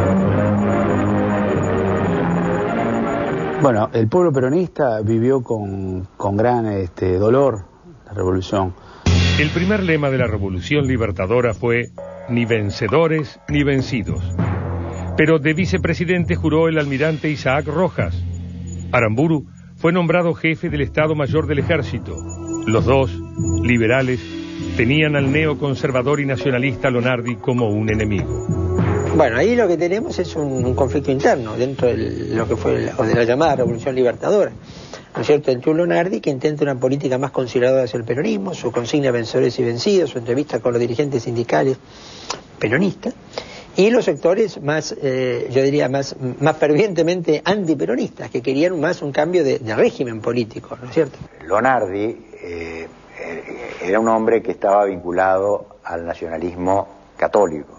Bueno, el pueblo peronista vivió con, con gran este, dolor la revolución. El primer lema de la Revolución Libertadora fue: ni vencedores ni vencidos. Pero de vicepresidente juró el almirante Isaac Rojas. Aramburu fue nombrado jefe del Estado Mayor del Ejército. Los dos, liberales, tenían al neoconservador y nacionalista Lonardi como un enemigo. Bueno, ahí lo que tenemos es un, un conflicto interno dentro de lo que fue la, de la llamada Revolución Libertadora, ¿no es cierto?, entre un Lonardi que intenta una política más conservadora hacia el peronismo, su consigna vencedores y vencidos, su entrevista con los dirigentes sindicales peronistas, y los sectores más, eh, yo diría, más, más fervientemente antiperonistas, que querían más un cambio de, de régimen político, ¿no es cierto? Lonardi eh, era un hombre que estaba vinculado al nacionalismo católico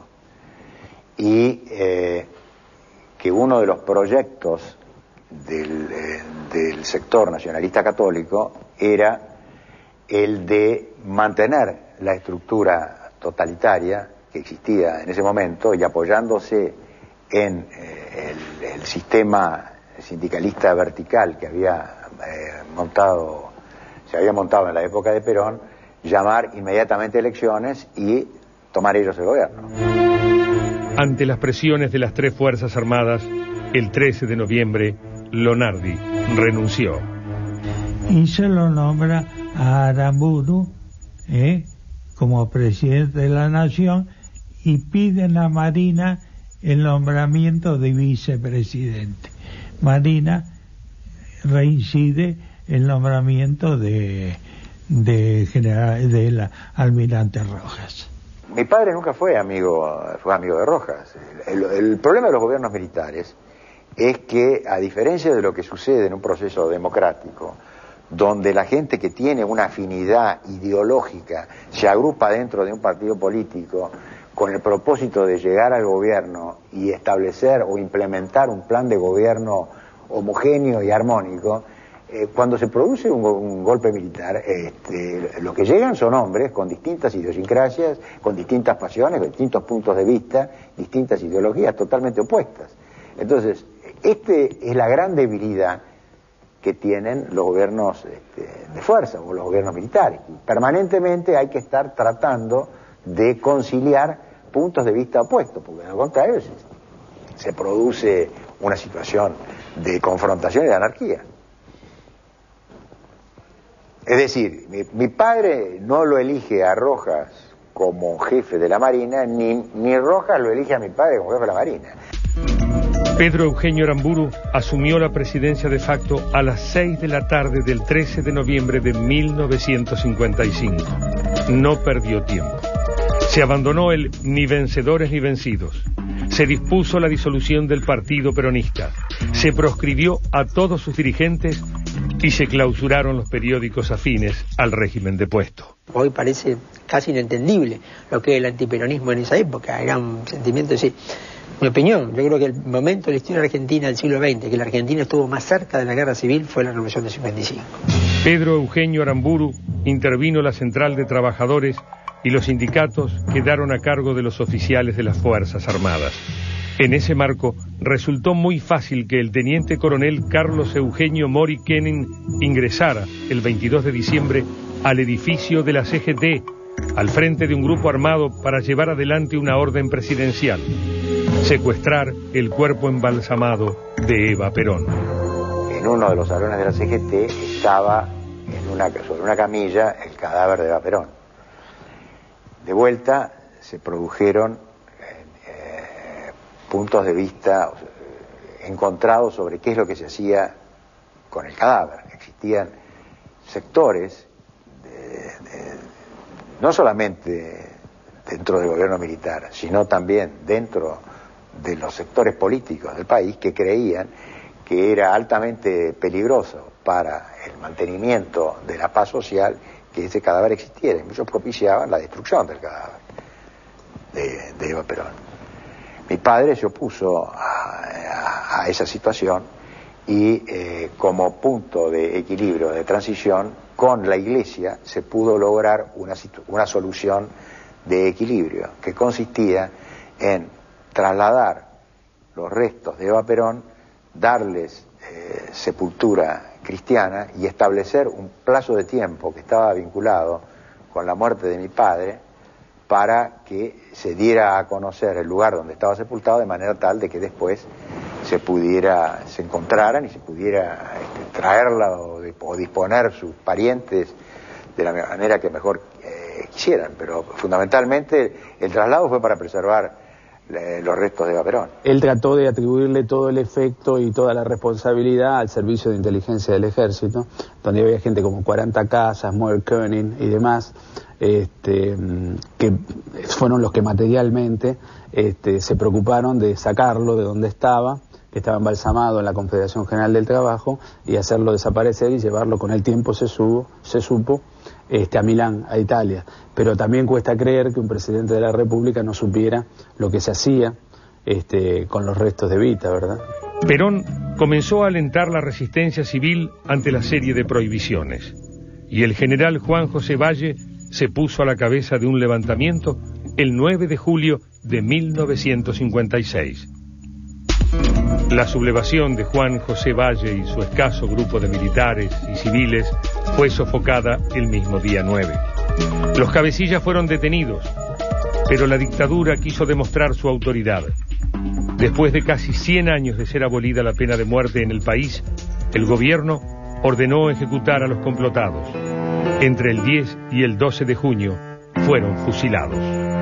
y eh, que uno de los proyectos del, eh, del sector nacionalista católico era el de mantener la estructura totalitaria que existía en ese momento y apoyándose en eh, el, el sistema sindicalista vertical que había eh, montado, se había montado en la época de Perón, llamar inmediatamente elecciones y tomar ellos el gobierno. Ante las presiones de las tres Fuerzas Armadas, el trece de noviembre, Lonardi renunció. Y se lo nombra a Aramburu ¿eh? como presidente de la Nación y piden a Marina el nombramiento de vicepresidente. Marina reincide el nombramiento de, de general de la almirante Rojas. Mi padre nunca fue amigo, fue amigo de Rojas. El, el, el problema de los gobiernos militares es que, a diferencia de lo que sucede en un proceso democrático, donde la gente que tiene una afinidad ideológica se agrupa dentro de un partido político con el propósito de llegar al gobierno y establecer o implementar un plan de gobierno homogéneo y armónico, eh, cuando se produce un, un golpe militar, este, lo que llegan son hombres con distintas idiosincrasias, con distintas pasiones, con distintos puntos de vista, distintas ideologías totalmente opuestas. Entonces, este es la gran debilidad que tienen los gobiernos este, de fuerza o los gobiernos militares. Permanentemente hay que estar tratando de conciliar puntos de vista opuestos, porque de lo contrario se, se produce una situación de confrontación y de anarquía. Es decir, mi, mi padre no lo elige a Rojas como jefe de la Marina, ni, ni Rojas lo elige a mi padre como jefe de la Marina. Pedro Eugenio Aramburu asumió la presidencia de facto a las seis de la tarde del trece de noviembre de mil novecientos cincuenta y cinco. No perdió tiempo. Se abandonó el ni vencedores ni vencidos. Se dispuso la disolución del partido peronista. Se proscribió a todos sus dirigentes y se clausuraron los periódicos afines al régimen depuesto. Hoy parece casi inentendible lo que es el antiperonismo en esa época. Era un sentimiento de decir, mi opinión, yo creo que el momento de la historia argentina del siglo veinte, que la Argentina estuvo más cerca de la guerra civil, fue la Revolución de cincuenta y cinco. Pedro Eugenio Aramburu intervino la Central de Trabajadores y los sindicatos quedaron a cargo de los oficiales de las Fuerzas Armadas. En ese marco, resultó muy fácil que el teniente coronel Carlos Eugenio Mori Kenning ingresara el veintidós de diciembre al edificio de la C G T, al frente de un grupo armado para llevar adelante una orden presidencial: secuestrar el cuerpo embalsamado de Eva Perón. En uno de los salones de la C G T estaba en una, sobre una camilla el cadáver de Eva Perón. De vuelta se produjeron eh, puntos de vista encontrados sobre qué es lo que se hacía con el cadáver. Existían sectores, de, de, no solamente dentro del gobierno militar, sino también dentro de los sectores políticos del país, que creían que era altamente peligroso para el mantenimiento de la paz social que ese cadáver existiera, y muchos propiciaban la destrucción del cadáver de, de Eva Perón. Mi padre se opuso a, a, a esa situación y eh, como punto de equilibrio, de transición, con la Iglesia se pudo lograr una, una solución de equilibrio, que consistía en trasladar los restos de Eva Perón, darles eh, sepultura cristiana y establecer un plazo de tiempo que estaba vinculado con la muerte de mi padre para que se diera a conocer el lugar donde estaba sepultado de manera tal de que después se pudiera, se encontraran y se pudiera este, traerla o, de, o disponer sus parientes de la manera que mejor eh, quisieran, pero fundamentalmente el traslado fue para preservar eh, los restos de Eva Perón. Él trató de atribuirle todo el efecto y toda la responsabilidad al servicio de inteligencia del ejército, donde había gente como cuarenta Casas, Moer Koenig y demás, este, que fueron los que materialmente este, se preocuparon de sacarlo de donde estaba, que estaba embalsamado en la Confederación General del Trabajo, y hacerlo desaparecer y llevarlo, con el tiempo se, subo, se supo, este, a Milán, a Italia. Pero también cuesta creer que un presidente de la República no supiera lo que se hacía este, con los restos de Evita, ¿verdad? Perón comenzó a alentar la resistencia civil ante la serie de prohibiciones, y el general Juan José Valle se puso a la cabeza de un levantamiento el nueve de julio de mil novecientos cincuenta y seis. La sublevación de Juan José Valle y su escaso grupo de militares y civiles fue sofocada el mismo día nueve. Los cabecillas fueron detenidos, pero la dictadura quiso demostrar su autoridad. Después de casi cien años de ser abolida la pena de muerte en el país, el gobierno ordenó ejecutar a los complotados. Entre el diez y el doce de junio fueron fusilados.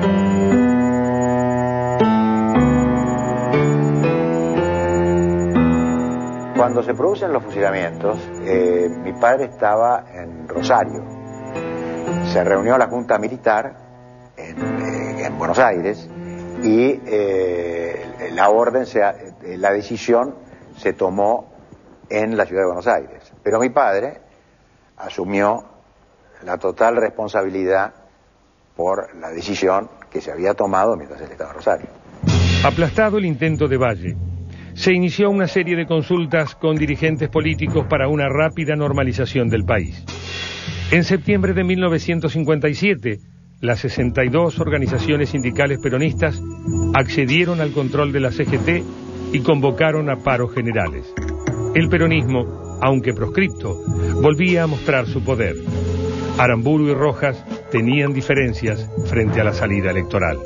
Cuando se producen los fusilamientos, eh, mi padre estaba en Rosario. Se reunió la Junta Militar en, eh, en Buenos Aires y eh, la orden, se, eh, la decisión se tomó en la ciudad de Buenos Aires. Pero mi padre asumió la total responsabilidad por la decisión que se había tomado mientras él estaba en Rosario. Aplastado el intento de Valle, se inició una serie de consultas con dirigentes políticos para una rápida normalización del país. En septiembre de mil novecientos cincuenta y siete, las sesenta y dos organizaciones sindicales peronistas accedieron al control de la C G T y convocaron a paros generales. El peronismo, aunque proscripto, volvía a mostrar su poder. Aramburu y Rojas tenían diferencias frente a la salida electoral.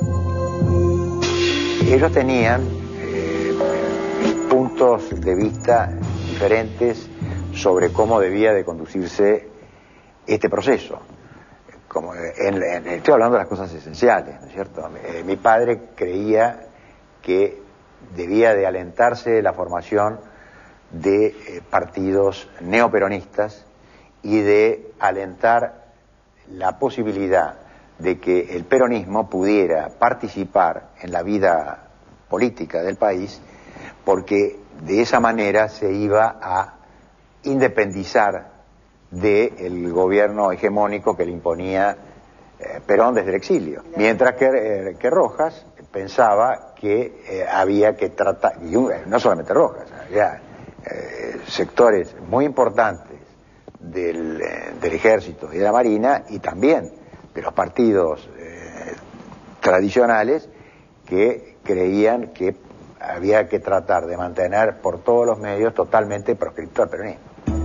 Ellos tenían eh, puntos de vista diferentes sobre cómo debía de conducirse este proceso. Como en, en, estoy hablando de las cosas esenciales, ¿no es cierto? Eh, mi padre creía que debía de alentarse la formación de eh, partidos neoperonistas y de alentar la posibilidad de que el peronismo pudiera participar en la vida política del país, porque de esa manera se iba a independizar del gobierno hegemónico que le imponía eh, Perón desde el exilio. Mientras que, eh, que Rojas pensaba que eh, había que tratar, y no solamente Rojas, había eh, sectores muy importantes del, eh, del ejército y de la marina y también de los partidos eh, tradicionales que creían que había que tratar de mantener por todos los medios totalmente proscripto al peronismo.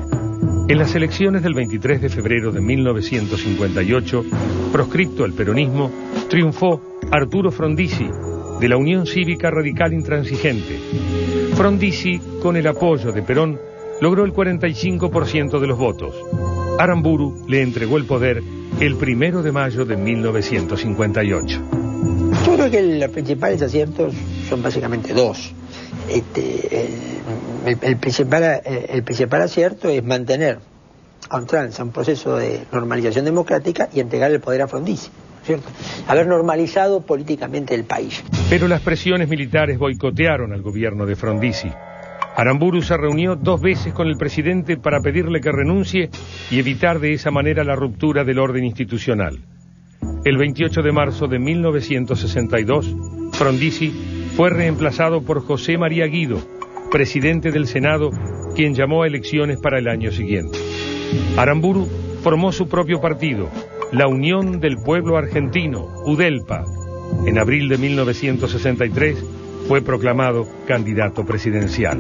En las elecciones del veintitrés de febrero de mil novecientos cincuenta y ocho, proscripto al peronismo, triunfó Arturo Frondizi, de la Unión Cívica Radical Intransigente. Frondizi, con el apoyo de Perón, logró el cuarenta y cinco por ciento de los votos. Aramburu le entregó el poder el primero de mayo de mil novecientos cincuenta y ocho. Yo creo que los principales aciertos son básicamente dos. Este, el, el, el, principal, el principal acierto es mantener a un trance, a un proceso de normalización democrática y entregar el poder a Frondizi, ¿cierto? Haber normalizado políticamente el país. Pero las presiones militares boicotearon al gobierno de Frondizi. Aramburu se reunió dos veces con el presidente para pedirle que renuncie y evitar de esa manera la ruptura del orden institucional. El veintiocho de marzo de mil novecientos sesenta y dos, Frondizi fue reemplazado por José María Guido, presidente del Senado, quien llamó a elecciones para el año siguiente. Aramburu formó su propio partido, la Unión del Pueblo Argentino, UDELPA. En abril de mil novecientos sesenta y tres fue proclamado candidato presidencial.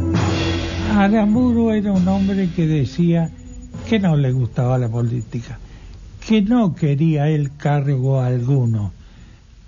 Aramburu era un hombre que decía que no le gustaba la política, que no quería el cargo alguno,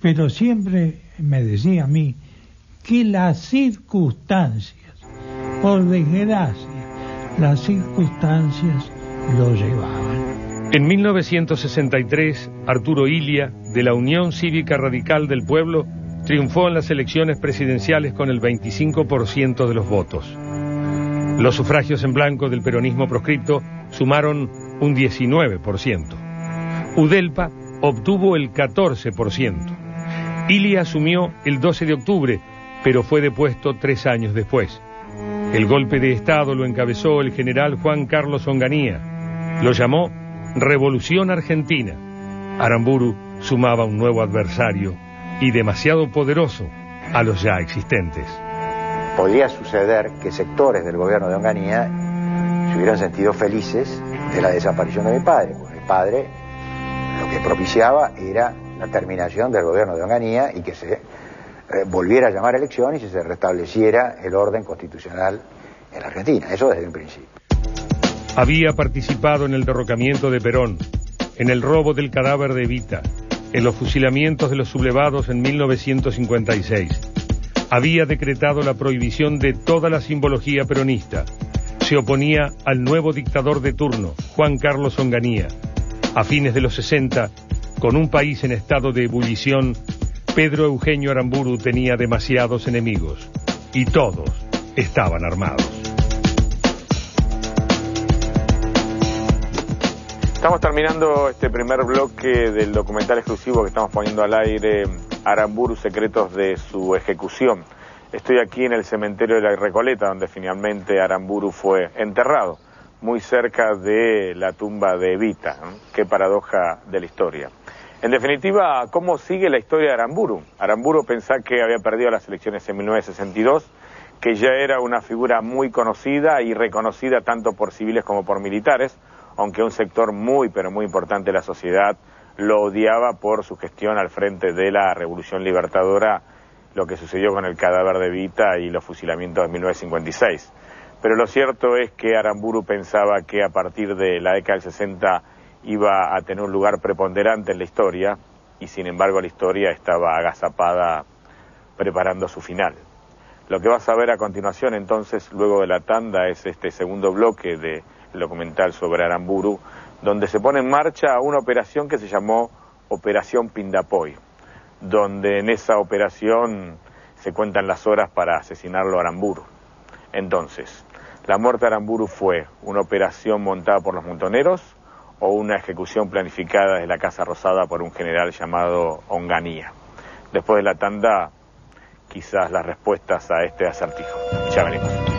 pero siempre me decía a mí que las circunstancias, por desgracia, las circunstancias lo llevaban. En mil novecientos sesenta y tres, Arturo Illia, de la Unión Cívica Radical del Pueblo, triunfó en las elecciones presidenciales con el veinticinco por ciento de los votos. Los sufragios en blanco del peronismo proscripto sumaron un diecinueve por ciento. Udelpa obtuvo el catorce por ciento. Illia asumió el doce de octubre, pero fue depuesto tres años después. El golpe de Estado lo encabezó el general Juan Carlos Onganía. Lo llamó Revolución Argentina. Aramburu sumaba un nuevo adversario y demasiado poderoso a los ya existentes. Podría suceder que sectores del gobierno de Onganía se hubieran sentido felices de la desaparición de mi padre, porque mi padre lo que propiciaba era la terminación del gobierno de Onganía y que se eh, volviera a llamar a elecciones y se restableciera el orden constitucional en la Argentina, eso desde un principio. Había participado en el derrocamiento de Perón, en el robo del cadáver de Evita, en los fusilamientos de los sublevados en mil novecientos cincuenta y seis. Había decretado la prohibición de toda la simbología peronista. Se oponía al nuevo dictador de turno, Juan Carlos Onganía. A fines de los sesenta, con un país en estado de ebullición, Pedro Eugenio Aramburu tenía demasiados enemigos y todos estaban armados. Estamos terminando este primer bloque del documental exclusivo que estamos poniendo al aire, Aramburu, secretos de su ejecución. Estoy aquí en el cementerio de la Recoleta, donde finalmente Aramburu fue enterrado, muy cerca de la tumba de Evita. ¿eh? Qué paradoja de la historia. En definitiva, ¿cómo sigue la historia de Aramburu? Aramburu pensaba que había perdido las elecciones en mil novecientos sesenta y dos, que ya era una figura muy conocida y reconocida tanto por civiles como por militares, aunque un sector muy, pero muy importante de la sociedad lo odiaba por su gestión al frente de la Revolución Libertadora, lo que sucedió con el cadáver de Evita y los fusilamientos de mil novecientos cincuenta y seis. Pero lo cierto es que Aramburu pensaba que a partir de la década del sesenta iba a tener un lugar preponderante en la historia, y sin embargo la historia estaba agazapada preparando su final. Lo que vas a ver a continuación entonces, luego de la tanda, es este segundo bloque de el documental sobre Aramburu, donde se pone en marcha una operación que se llamó Operación Pindapoy, donde en esa operación se cuentan las horas para asesinarlo a Aramburu. Entonces, ¿la muerte de Aramburu fue una operación montada por los montoneros o una ejecución planificada desde la Casa Rosada por un general llamado Onganía? Después de la tanda, quizás las respuestas a este acertijo. Ya venimos.